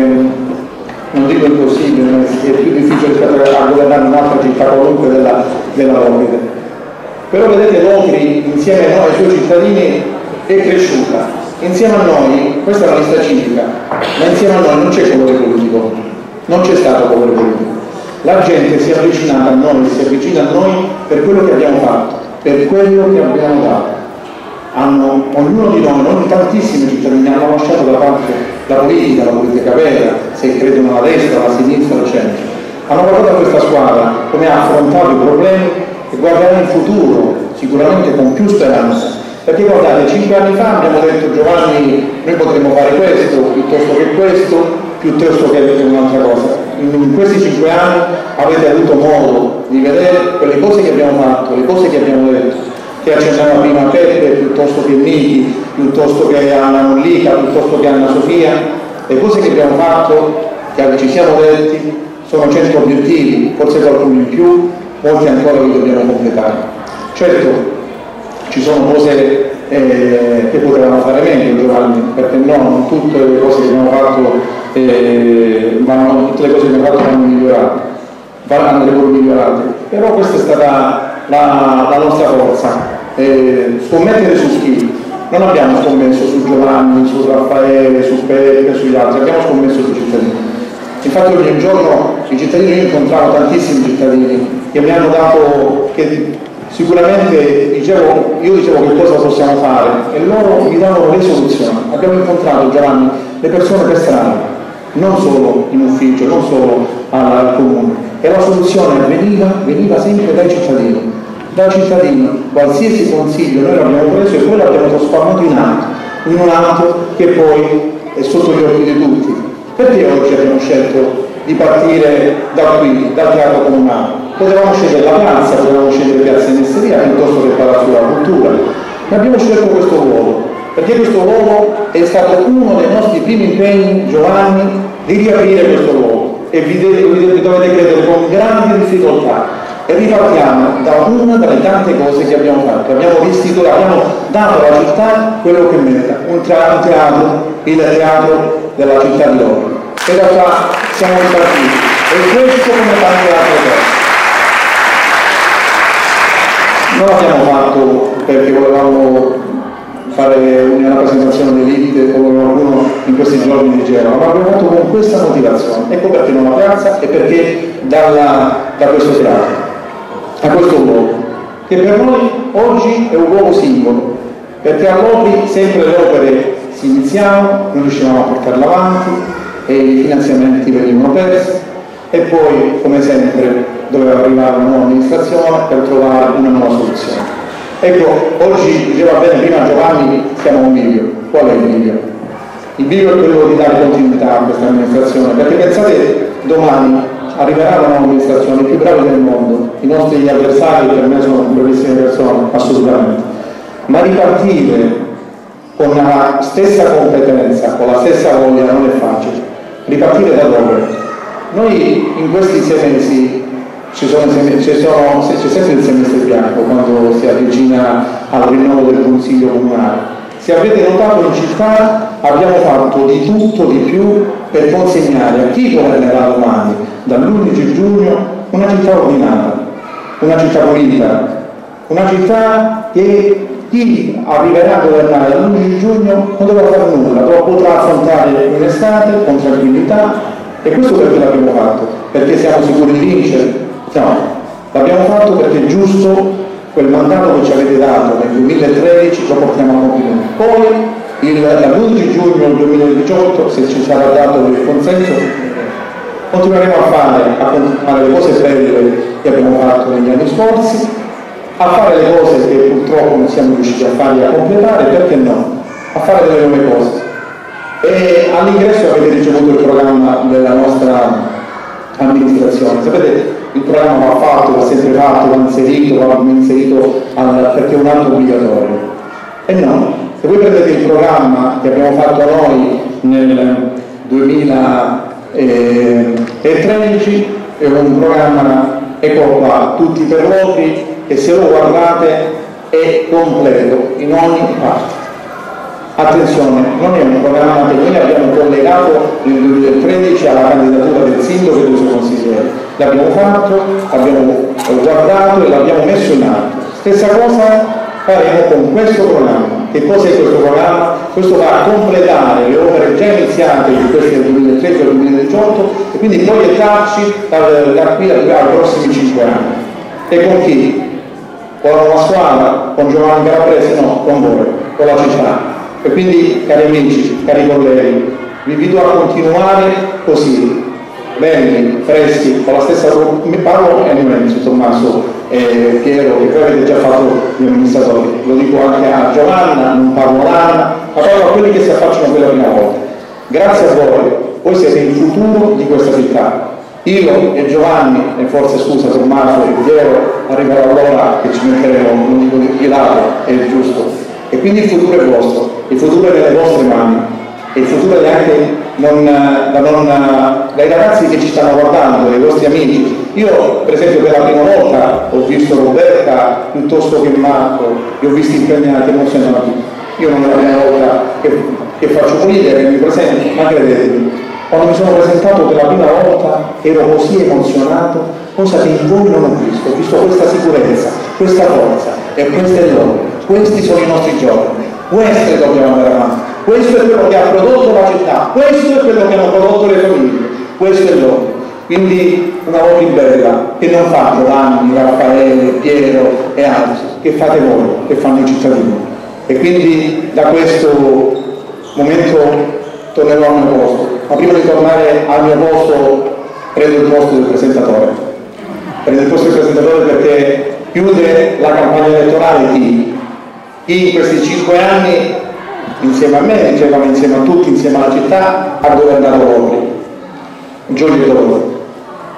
[SPEAKER 6] non dico impossibile, ma è più difficile rispetto a governare un'altra città qualunque della, della Lodi. Però vedete Lodi insieme a noi, ai suoi cittadini, è cresciuta. Insieme a noi, questa è una lista civica, ma insieme a noi non c'è colore politico, non c'è stato colore politico. La gente si è avvicinata a noi, si avvicina a noi per quello che abbiamo fatto, per quello che abbiamo dato. Hanno, ognuno di noi, non tantissimi cittadini, hanno lasciato da parte la politica, la politica vera, se credono alla destra, alla sinistra, al centro. Hanno guardato a questa squadra come ha affrontato i problemi e guarderà in futuro, sicuramente con più speranza. Perché guardate, cinque anni fa abbiamo detto Giovanni, noi potremmo fare questo, piuttosto che questo, piuttosto che un'altra cosa. In questi cinque anni avete avuto modo di vedere quelle cose che abbiamo fatto, le cose che abbiamo detto, che accennava prima Peppe, piuttosto che Niki, piuttosto che Anna Mollica, piuttosto che Anna Sofia, le cose che abbiamo fatto, che ci siamo detti, sono cento obiettivi, forse qualcuno in più, molti ancora li dobbiamo completare. Certo, ci sono cose eh, che potevamo fare meglio, Giovanni, perché no, non tutte le cose che abbiamo fatto eh, vanno, tutte le cose che abbiamo fatto vanno migliorate, andrebbero migliorate, però questa è stata la, la nostra forza, eh, scommettere su chi? Non abbiamo scommesso su Giovanni, su Raffaele, su Peppe, sugli altri, abbiamo scommesso sui cittadini. Infatti ogni giorno i cittadini, io incontravo tantissimi cittadini che mi hanno dato, che sicuramente dicevo, io dicevo che cosa possiamo fare e loro mi davano le soluzioni. Abbiamo incontrato, Giovanni, le persone per strada, non solo in ufficio, non solo al comune, e la soluzione veniva, veniva sempre dai cittadini. Dal cittadino, qualsiasi consiglio noi l'abbiamo preso e poi l'abbiamo trasformato in atto, in un atto che poi è sotto gli occhi di tutti. Perché oggi abbiamo scelto di partire da qui, dal teatro comunale? Potevamo scegliere la piazza, potevamo scegliere Piazza Messeria piuttosto che il Palazzo della Cultura, ma abbiamo scelto questo luogo, perché questo luogo è stato uno dei nostri primi impegni, Giovanni, di riaprire questo luogo, e vi, vi dovete credere con grandi difficoltà. E ripartiamo da una delle tante cose che abbiamo fatto. Abbiamo restituito, abbiamo dato alla città quello che merita, un, tra, un teatro, il teatro della città di Roma. E da qua siamo ripartiti. E questo come tante altre cose. Non l'abbiamo fatto perché volevamo fare una rappresentazione dell'Elite, come qualcuno in questi giorni diceva, ma l'abbiamo fatto con questa motivazione. Ecco perché non la piazza e perché dalla, da questo teatro a questo luogo, che per noi oggi è un luogo simbolo, perché all'Opri sempre le opere si iniziavano, non riuscivamo a portarle avanti e i finanziamenti venivano persi e poi, come sempre, doveva arrivare una nuova amministrazione per trovare una nuova soluzione. Ecco, oggi diceva bene prima Giovanni, siamo a un bivio. Qual è il bivio? Il bivio è quello di dare continuità a questa amministrazione, perché pensate domani arriverà la nuova amministrazione, i più bravi del mondo, i nostri avversari per me sono bravissime persone, assolutamente, ma ripartire con la stessa competenza, con la stessa voglia non è facile. Ripartire da dove? Noi in questi sei mesi ci sono, ci sono, c'è sempre il semestre bianco quando si avvicina al rinnovo del Consiglio Comunale. Se avete notato in città abbiamo fatto di tutto di più per consegnare a chi governerà domani, dall'undici giugno, una città ordinata, una città pulita, una città che chi arriverà a governare dall'undici giugno non dovrà fare nulla, potrà affrontare un'estate con tranquillità. E questo perché l'abbiamo fatto? Perché siamo sicuri di vincere? No, l'abbiamo fatto perché è giusto. Quel mandato che ci avete dato nel duemilatredici lo portiamo a compimento. Poi dall'undici giugno duemiladiciotto, se ci sarà dato il consenso, continueremo a fare, a continuare le cose belle che abbiamo fatto negli anni scorsi, a fare le cose che purtroppo non siamo riusciti a fare e a completare, perché no? A fare delle nuove cose. E all'ingresso avete ricevuto il programma della nostra amministrazione. Sapete, il programma va fatto, va sempre fatto, va inserito, va inserito al, perché è un atto obbligatorio. E no, se voi prendete il programma che abbiamo fatto noi nel duemilatredici, è un programma, ecco qua, tutti per l'Opri, che se lo guardate è completo in ogni parte. Attenzione, non è un programma che noi abbiamo collegato nel duemilatredici alla candidatura del sindaco e dei suoi consiglieri. L'abbiamo fatto, l'abbiamo guardato e l'abbiamo messo in atto. Stessa cosa faremo con questo programma. Che cosa è questo programma? Questo va a completare le opere già iniziate di questi del duemilatredici al duemiladiciotto e quindi proiettarci da, da qui ai prossimi cinque anni. E con chi? Con la nuova squadra? Con Giovanni Calabrese? No, con voi, con la città. E quindi, cari amici, cari colleghi, vi invito a continuare così, belli, freschi, con la stessa mi parlo e Lorenzo, Tommaso e Piero, che voi avete già fatto gli amministratori, lo dico anche a Giovanna, non parlo l'Anna, ma parlo a quelli che si affacciano per la prima volta. Grazie a voi, voi siete il futuro di questa città. Io e Giovanni, e forse scusa Tommaso e Piero, arriverà l'ora che ci metteremo, non dico di lato, è il giusto. E quindi il futuro è vostro, il futuro è nelle vostre mani, e il futuro è anche non, da non, dai ragazzi che ci stanno guardando, dai vostri amici. Io per esempio per la prima volta ho visto Roberta piuttosto che Marco, li ho visti impegnati, emozionati. Io non è la prima volta che, che faccio politica, che mi presento, ma credetemi, quando mi sono presentato per la prima volta ero così emozionato, cosa che in voi non ho visto, ho visto questa sicurezza, questa forza, e questo è loro. Questi sono i nostri giorni, questo dobbiamo andare avanti, questo è quello che ha prodotto la città, questo è quello che hanno prodotto le famiglie, questo è loro. Quindi una Opri bella che non fa Giovanni, Raffaele, Piero e altri, che fate voi, che fanno i cittadini. E quindi da questo momento tornerò al mio posto, ma prima di tornare al mio posto prendo il posto del presentatore. Prendo il posto del presentatore perché chiude la campagna elettorale chi? Chi in questi cinque anni, insieme a me, insieme, insieme a tutti, insieme alla città, ha governato l'Opri. Giulio Toro.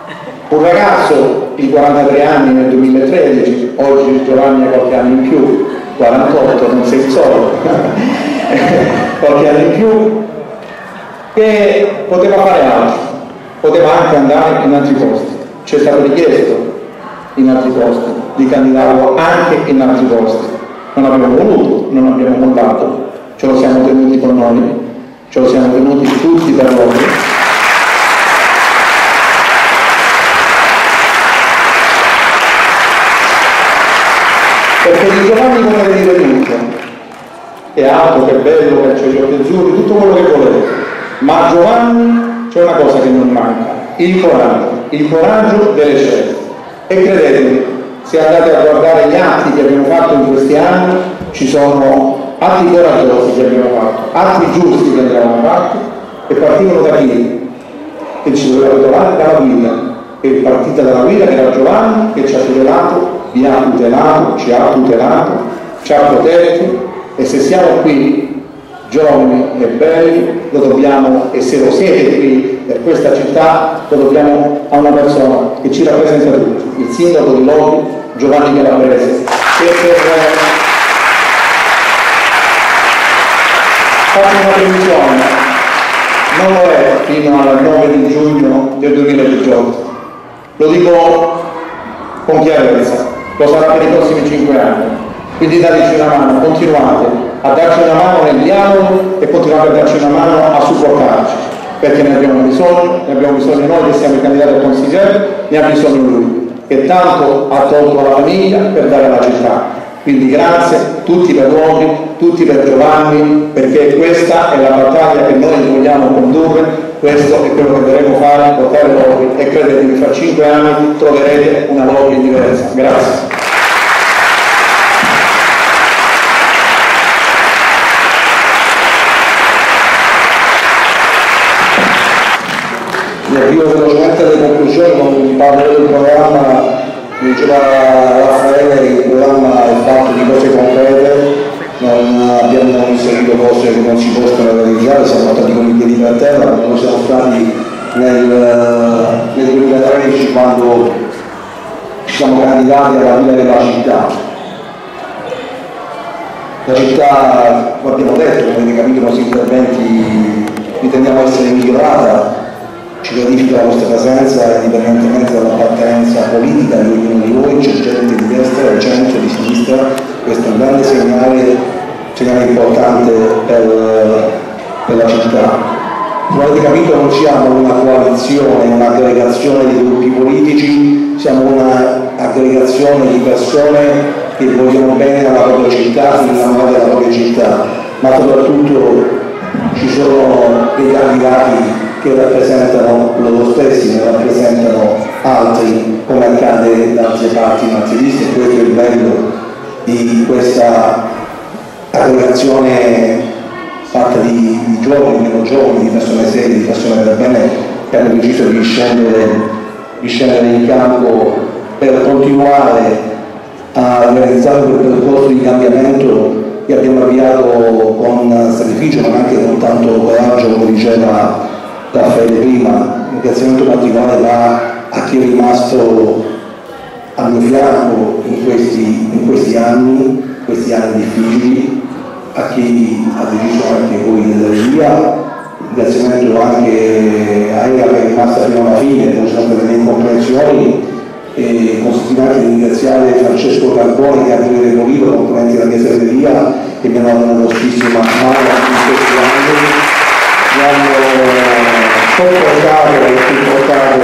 [SPEAKER 6] Un ragazzo di quarantatré anni nel duemilatredici, oggi Giovanni ha qualche anno in più, quarantotto, non sei il solo, qualche anno in più, che poteva fare altro, poteva anche andare in altri posti. Ci è stato richiesto in altri posti di candidarlo anche in altri posti. Non abbiamo voluto, non abbiamo mollato, ce lo siamo tenuti con noi, ce lo siamo tenuti tutti per noi. Perché di Giovanni potete dire tutto, è alto, che è bello, che ha gli occhi azzurri, tutto quello che volete, ma a Giovanni c'è una cosa che non manca, il coraggio, il coraggio delle scelte. E credetemi, se andate a guardare gli atti che abbiamo fatto in questi anni, ci sono atti coraggiosi che abbiamo fatto, atti giusti che abbiamo fatto, e partivano da chi? Che ci doveva trovare dalla guida, che è partita dalla guida, che era Giovanni, che ci ha tutelato, vi ha tutelato, ci ha tutelato, ci ha protetti, e se siamo qui giovani e belli lo dobbiamo, e se lo siete qui per questa città, lo dobbiamo a una persona che ci rappresenta tutti, il sindaco di Lodi, Giovanni Calabrese, che per fare una previsione non lo è fino al nove di giugno del duemiladiciotto, lo dico con chiarezza, lo sarà per i prossimi cinque anni, quindi dateci una mano, continuate a darci una mano nel dialogo e continuate a darci una mano a supportarci, perché ne abbiamo bisogno, ne abbiamo bisogno noi che siamo i candidati al consigliere, ne ha bisogno lui, che tanto ha tolto alla famiglia per dare alla città. Quindi grazie tutti per Lodi, tutti per Giovanni, perché questa è la battaglia che noi vogliamo condurre, questo è quello che dovremo fare, portare Lodi, e credetemi, fra cinque anni troverete una Lodi diversa. Grazie.
[SPEAKER 1] Mi avvio velocemente alle conclusioni con un parlo del programma. Diceva Raffaele che il programma è fatto di cose concrete, non abbiamo inserito cose che non si possono realizzare, siamo stati con i piedi per terra, come siamo stati nel, nel duemilatredici quando ci siamo candidati alla guida della città. La città, come abbiamo detto, come avete capito, i nostri interventi riteniamo essere migliorata. Ci gratifica la vostra presenza indipendentemente dall'appartenenza politica di ognuno di voi, c'è gente di destra, di centro, di sinistra, questo è un grande segnale, segnale importante per, per la città. Come avete capito non siamo una coalizione, un'aggregazione di gruppi politici, siamo un'aggregazione di persone che vogliono bene alla propria città, innamorate della propria città, ma soprattutto ci sono dei candidati che rappresentano loro stessi, ne rappresentano altri, come accade da altre parti, in altre liste, e questo è il bello di questa aggregazione fatta di, di giovani, meno giovani, di persone serie, di persone per bene, che hanno deciso di scendere, di scendere in campo per continuare a realizzare quel percorso di cambiamento che abbiamo avviato con sacrificio, ma anche con tanto coraggio, come diceva Raffaele prima. Un ringraziamento particolare va a chi è rimasto al mio fianco in questi, in questi anni, questi anni difficili, a chi ha deciso anche voi di andare via. Un ringraziamento anche a Ega che è rimasta fino alla fine, non sono state delle incomprensioni, e consentite anche di ringraziare Francesco Carboni che ha avuto il Movito, componenti della mia segreteria, che mi hanno dato una grossissima mano in questi anni, mi hanno sopportato e supportato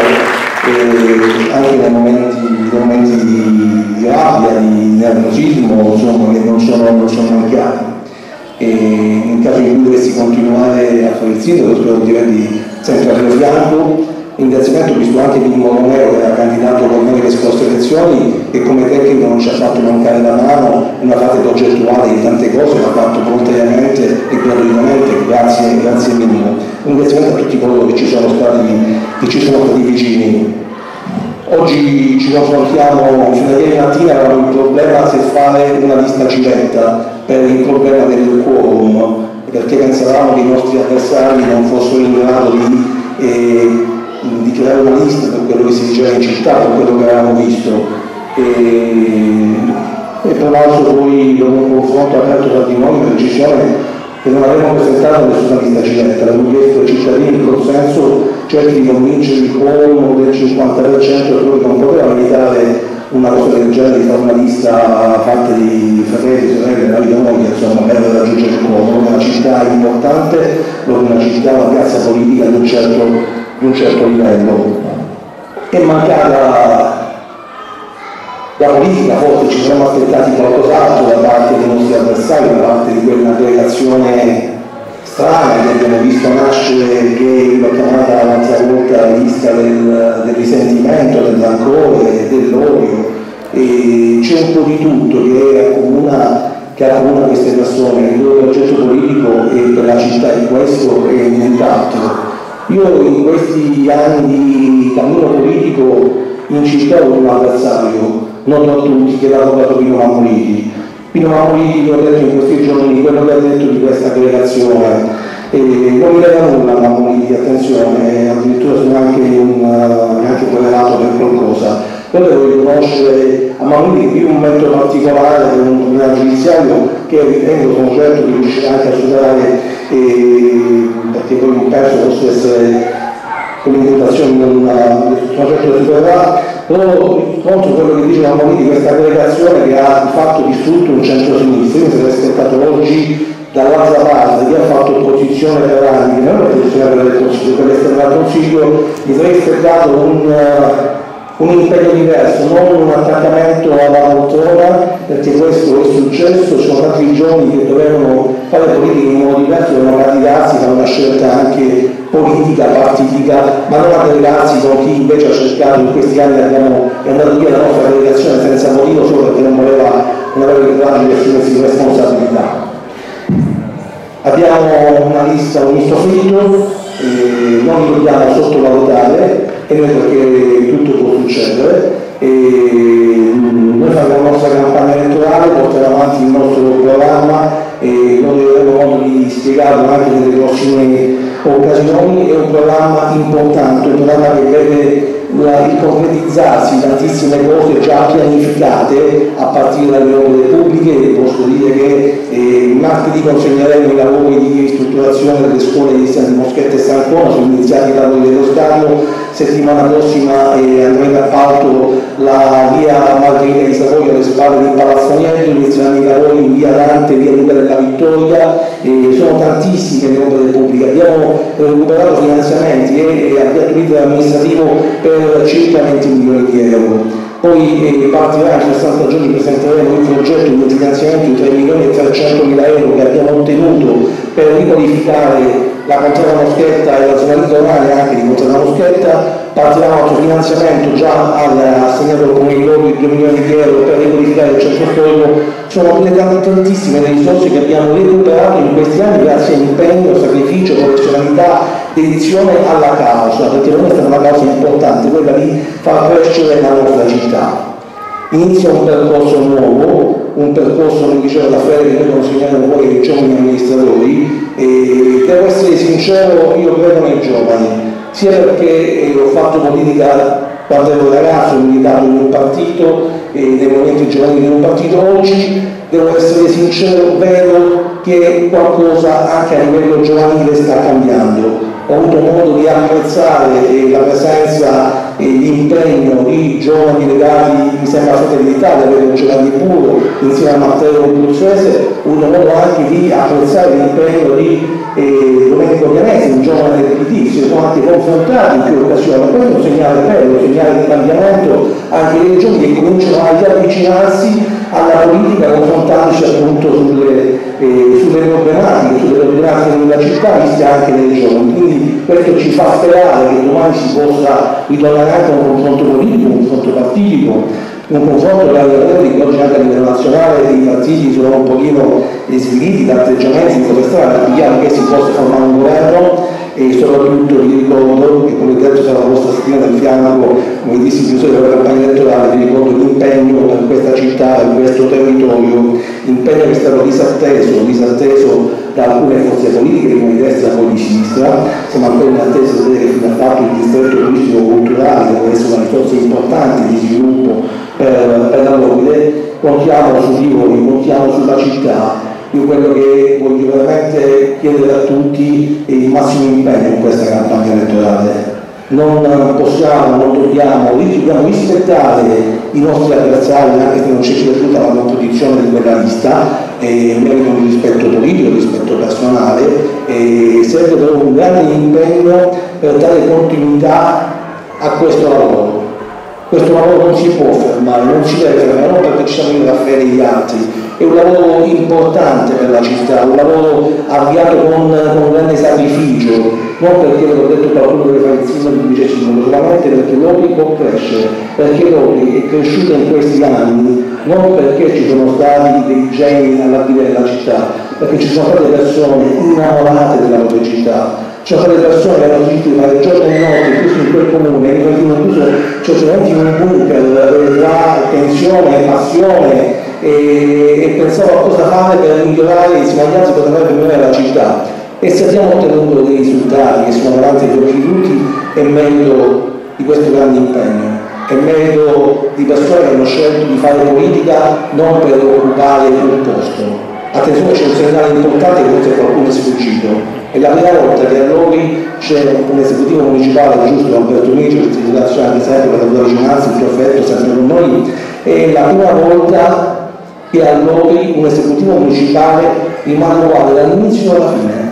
[SPEAKER 1] eh, anche nei momenti, nei momenti di, di rabbia, di nervosismo, insomma, che non sono, non sono mancati. E in caso in cui dovessi continuare a fare il sindaco, spero di avervi sempre al mio fianco. Ringraziamento visto anche Mimmo Romero, che era candidato con noi alle scorse elezioni, e come tecnico non ci ha fatto mancare la mano in una fase progettuale di tante cose, l'ha fatto volontariamente e gratuitamente. Grazie, grazie Mimmo. Un ringraziamento a tutti coloro che ci sono stati, che ci sono stati vicini. Oggi ci confrontiamo, fino a ieri mattina avevamo il problema se fare una lista civetta per il problema del quorum, perché pensavamo che i nostri avversari non fossero in grado di eh, di creare una lista per quello che si diceva in città, per quello che avevamo visto. E, e tra l'altro poi dopo un confronto aperto tra di noi, una decisione che non avremmo presentato nessuna lista civetta, abbiamo chiesto ai cittadini il consenso, certi di convincerli con del cinquanta per cento, e che non potevano evitare una cosa del genere, di fare una lista fatta di fratelli, sorelle, nella vita moglie, insomma, per raggiungere il quorum. Una città importante, una città, una piazza politica di un certo, di un certo livello. È mancata la politica, forse ci siamo aspettati qualcos'altro da parte dei nostri avversari, da parte di quell'aggregazione strana che abbiamo visto nascere, che l'ho chiamata l'altra volta la lista del, del risentimento, del rancore, dell'odio, e c'è un po' di tutto che accomuna, che accomuna queste persone. Il loro progetto politico è per la città di questo e nient'altro. Io in questi anni di cammino politico in città ho un avversario, noto a tutti, che è l'avvocato Pino Mammoliti. Pino Mammoliti, ho detto in questi giorni quello che ha detto di questa aggregazione, e non mi lega nulla Mammoliti, attenzione, addirittura sono anche, un, anche querelato per qualcosa. Però devo riconoscere a Mammoliti più un metodo particolare per un tribunale giudiziario che ritengo, sono certo, che riuscirà anche a superare, eh, perché poi non penso possa essere con l'imputazione non sono certo che supererà. Però contro quello che dice Mammoliti, questa aggregazione che ha di fatto distrutto un centro-sinistra. Io mi sarei aspettato oggi dall'altra parte, chi ha fatto opposizione per anni, non l'opposizione per il Consiglio, per l'esterno al Consiglio, mi sarei aspettato un, uh, un impegno diverso, non un attaccamento alla poltrona, perché questo è successo. Ci sono tanti giovani che dovevano fare politica in modo diverso, dovevano candidarsi, fare una scelta anche politica, partitica, ma non aggregarsi con chi invece ha cercato in questi anni, abbiamo, è andato via la nostra aggregazione senza motivo, solo perché non voleva, non aveva il coraggio di assumersi di responsabilità. Abbiamo una lista, un misto fritto, eh, non li dobbiamo sottovalutare, e noi perché tutto può succedere. E noi faremo la nostra campagna elettorale, porteremo avanti il nostro programma e noi avremo modo di spiegarlo anche nelle prossime occasioni. È un programma importante, un programma che vede la, il concretizzarsi di tantissime cose già pianificate a partire dalle opere pubbliche. Posso dire che eh, martedì consegneremo i lavori di ristrutturazione delle scuole di San Moschetta e Sancona, sono iniziati i lavori dello stadio. Settimana prossima eh, andremo a Palto la via Margherita di Savoia alle spalle di Palazzo Agnello, inizieranno i lavori in via Dante, via Luca della Vittoria, eh, sono tantissime le opere pubbliche. Abbiamo recuperato finanziamenti e, e avviato l'iter amministrativo per circa venti milioni di euro. Poi eh, partirà in sessanta giorni, presenteremo il progetto di un finanziamento di tre milioni e trecentomila euro che abbiamo ottenuto per riqualificare la Contrada Moschetta e la zona litorale anche di Contrada Moschetta. Partirà un altro finanziamento già assegnato al Comune di Lodi di due milioni di euro per riqualificare il centro storico. Sono le tantissime le risorse che abbiamo recuperato in questi anni grazie all'impegno, sacrificio, professionalità, dedizione alla causa, perché per noi è stata una causa importante, quella di far crescere la nostra città. Inizia un percorso nuovo, un percorso, come diceva Raffaele, che noi consegniamo poi ai giovani amministratori, e devo essere sincero, io credo nei giovani, sia perché ho fatto politica quando ero ragazzo, ho militato in un partito, e nei momenti giovanili di un partito. Oggi devo essere sincero, vedo che qualcosa anche a livello giovanile sta cambiando. Ho avuto modo di apprezzare eh, la presenza e l'impegno di giovani legati, mi sembra, a Fratelli d'Italia, vedo Giovanni Puro insieme a Matteo Bruzzese. Ho avuto modo anche di apprezzare l'impegno di eh, Domenico Pianesi, un giovane del P D, si sono anche confrontati in più occasioni. Questo è un segnale bello, un segnale di cambiamento anche dei giovani che cominciano a riavvicinarsi alla politica, confrontandosi appunto sulle, eh, sulle problematiche, sulle problematiche della città, viste anche dai giovani. Quindi questo ci fa sperare che domani si possa ritornare anche a un confronto politico, un confronto partitico, un confronto che oggi anche a livello nazionale i partiti sono un pochino sviliti da atteggiamenti di protestare, chiediamo che si possa formare un governo. E soprattutto vi ricordo che, come detto, sarà la vostra spina del fianco, come dissi più solo della campagna elettorale. Vi ricordo l'impegno per questa città, per questo territorio, impegno che è stato disatteso, disatteso da alcune forze politiche, prima di destra e poi di sinistra, siamo ancora in attesa di vedere che fine ha fatto il distretto turistico culturale, che deve essere una risorsa importante di sviluppo per, per la Logide. Contiamo su Tivoli, contiamo sulla città. Io quello che voglio veramente chiedere a tutti è il massimo impegno in questa campagna elettorale. Non possiamo, non dobbiamo, dobbiamo rispettare i nostri avversari, anche se non ci è piaciuta la composizione di quella lista, e merito di rispetto politico, di rispetto personale, e serve però un grande impegno per dare continuità a questo lavoro. Questo lavoro non si può fermare, non si deve fermare, non perché ci siamo in Raffaele e gli altri, è un lavoro importante per la città, un lavoro avviato con, con grande sacrificio, non perché l'ho detto qualcuno deve fare il sindaco di vice sindaco, solamente perché Lodi può crescere, perché Lodi è cresciuta in questi anni, non perché ci sono stati dei geni alla guida della città, perché ci sono state persone innamorate della loro città. Ci sono delle persone che hanno deciso di fare giorno e notte, chiusi in quel comune, che continuano chiuso, cioè sono in un bunker, tra tensione, passione, e, e pensavo a cosa fare per migliorare i sbagliati per potere migliorare la città. E se abbiamo ottenuto dei risultati che sono davanti ai giorni tutti, è merito di questo grande impegno, è merito di persone che hanno scelto di fare politica non per occupare un posto. Attenzione, c'è un segnale importante che forse qualcuno è sfuggito. È la prima volta che a Lodi c'è un esecutivo municipale, giusto, Alberto Micio, che si ringrazio anche sempre per la tua vicinanza, il tuo affetto sempre con noi, è la prima volta che a Lodi un esecutivo municipale rimane uguale dall'inizio alla fine.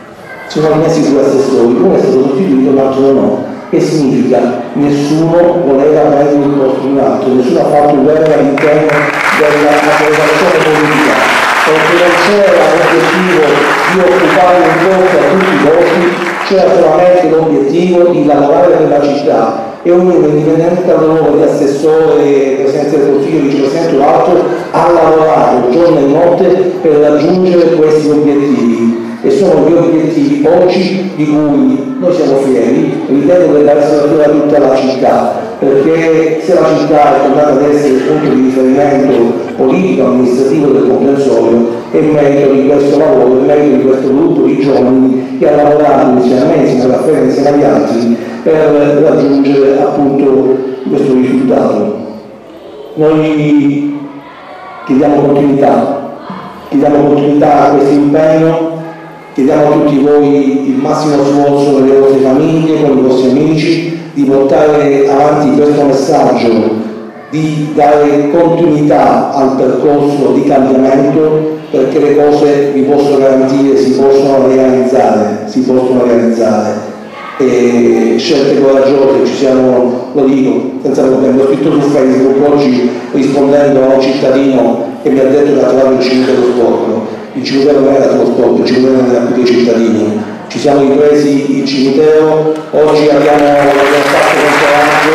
[SPEAKER 1] Sono rimessi due assessori, uno è stato sostituito, l'altro no. Che significa? Nessuno voleva prendere il posto di un altro, nessuno ha fatto guerra all'interno dell'organizzazione politica. Perché non c'era l'obiettivo di occupare un posto a tutti i costi, c'era solamente l'obiettivo di lavorare per la città, e ognuno, indipendente dal lavoro di assessore, presidente del consiglio, vicepresidente o altro, ha lavorato giorno e notte per raggiungere questi obiettivi, e sono gli obiettivi oggi di cui noi siamo fieri. Ritengo che deve essere da tutta la città, perché se la città è tornata ad essere il punto di riferimento politico, amministrativo del comprensorio, è merito di questo lavoro, è merito di questo gruppo di giovani che ha lavorato insieme a me, insieme a Raffaele, insieme agli altri, per raggiungere appunto questo risultato. Noi chiediamo continuità, chiediamo continuità a questo impegno, chiediamo a tutti voi il massimo sforzo per le vostre famiglie, con i vostri amici, di portare avanti questo messaggio, di dare continuità al percorso di cambiamento, perché le cose, vi posso garantire, si possono realizzare, si possono realizzare. E scelte coraggiose, ci siamo, lo dico senza problema, l'ho scritto su Facebook oggi rispondendo a un cittadino che mi ha detto che ha trovato il cimitero sporco. Il cimitero non era troppo sporco, il cimitero era più dei cittadini. Ci siamo ripresi il cimitero, oggi abbiamo fatto con coraggio,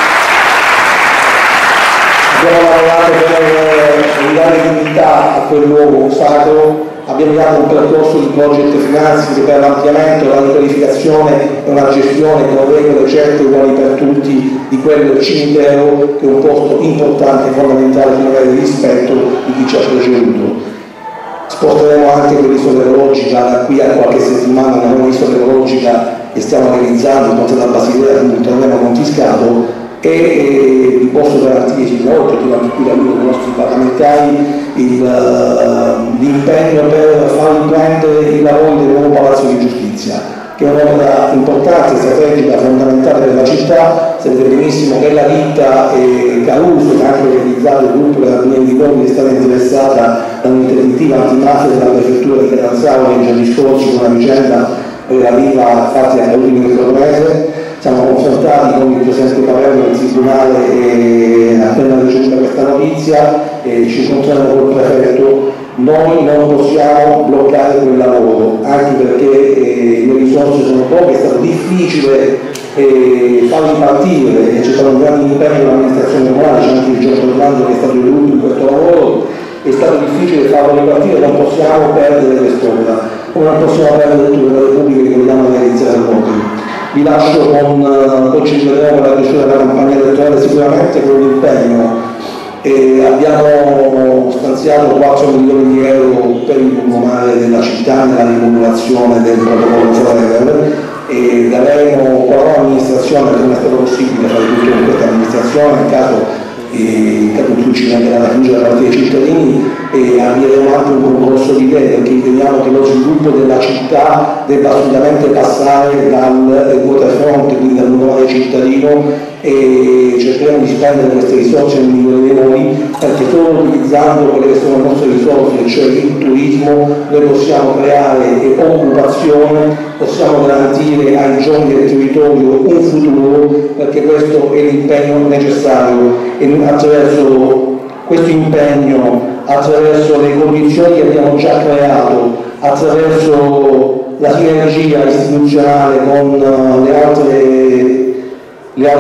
[SPEAKER 1] abbiamo lavorato per ridare dignità a quel luogo sacro, abbiamo dato un percorso di project financing per l'ampliamento, la riqualificazione e una gestione con regole certe e uguali per tutti di quel cimitero, che è un posto importante e fondamentale per avere il rispetto di chi ci ha preceduto. Sposteremo anche quell'isola ecologica da qui a qualche settimana, una nuova isola ecologica che stiamo realizzando in Ponte della Basilea, quindi torneremo a Montiscato, e, e vi posso garantire inoltre, durante qui l'aiuto dei nostri parlamentari, l'impegno per far riprendere i lavori del nuovo Palazzo di Giustizia, che è un'opera importante, strategica, fondamentale per la città. Sapete benissimo che la ditta e Caruso, che ha anche realizzato il gruppo della Carabinieri di Lodi, è stata interessata da un'interdittiva antimafia della prefettura di Catanzaro nei giorni scorsi con una vicenda relativa a fatti accaduti nel Cordovese. Siamo confrontati con il presidente Palermo del Tribunale e appena ricevuta questa notizia e ci incontreremo col prefetto. Noi non possiamo bloccare quel lavoro, anche perché eh, le risorse sono poche, è stato difficile eh, farli partire, e c'è stato un grande impegno dell'amministrazione comunale, c'è anche il Giorgio Orlando che è stato il gruppo in questo lavoro, è stato difficile farlo ripartire, non possiamo perdere quest'opera, come non possiamo perdere tutte le pubbliche che vogliamo realizzare al mondo. Vi lascio con, uh, poi ci rivedremo per la chiusura della campagna elettorale sicuramente con l'impegno. E abbiamo stanziato quattro milioni di euro per il lungomare della città nella rimodulazione del protocollo Forever, situazione che non è stato possibile fare tutto in questa amministrazione, nel caso eh, in cui ci venderà la fiducia da parte dei cittadini, e avvieremo anche un concorso di idee, perché riteniamo che lo sviluppo della città debba assolutamente passare dal waterfront, quindi dal normale cittadino, e cercheremo di spendere queste risorse nel migliore dei modi, perché solo utilizzando quelle che sono le nostre risorse, cioè il turismo, noi possiamo creare occupazione, possiamo garantire ai giovani del territorio un futuro, perché questo è l'impegno necessario, e attraverso questo impegno, attraverso le condizioni che abbiamo già creato, attraverso la sinergia istituzionale con le altre le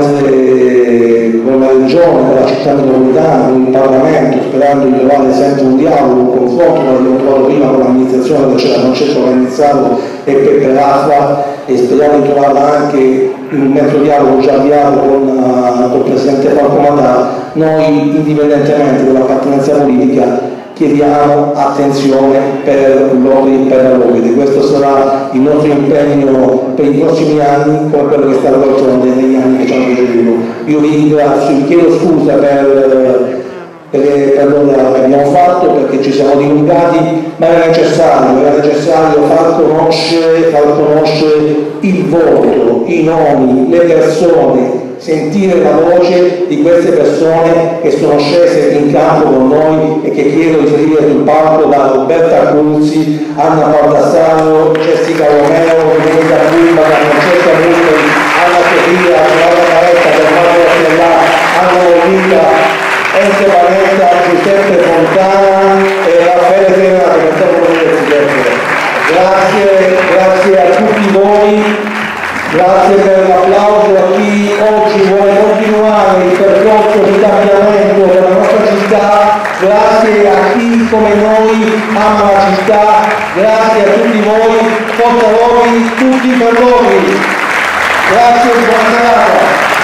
[SPEAKER 1] altre, con la regione, con la città metropolitana, con il Parlamento, sperando di trovare sempre un dialogo, un confronto, come abbiamo trovato prima con l'amministrazione che c'era Francesco Organizzato e Peppe Raffa, e speriamo di trovarla anche in un mezzo dialogo già avviato con, uh, con il Presidente Franco Matà. Noi, indipendentemente dall'appartenenza politica, chiediamo attenzione per l'Opri per la Loghi. Questo sarà il nostro impegno per i prossimi anni, come quello che è stato d'altronde negli anni che ci hanno preceduto. Io vi ringrazio, vi chiedo scusa per, per, per l'ora che abbiamo fatto, perché ci siamo dilungati, ma era necessario, era necessario far conoscere, far conoscere il voto, i nomi, le persone, sentire la voce di queste persone che sono scese in campo con noi e che chiedo di salire sul palco, da Roberta Cruzzi, Anna Baldassaro, Jessica Romeo, Domenica Pulma, Francesca Mucoli, Anna Sofia, Giovanna Caretta, Germano Castellà, Anna Mollica, Enzo Panetta, Giuseppe Fontana e Raffaele Serena, che non sono Presidente. Grazie, grazie a tutti voi. Grazie per l'applauso a chi oggi vuole continuare il percorso di cambiamento della nostra città, grazie a chi come noi ama la città, grazie a tutti voi, forza Loghi, tutti per Loghi. Grazie e buona serata.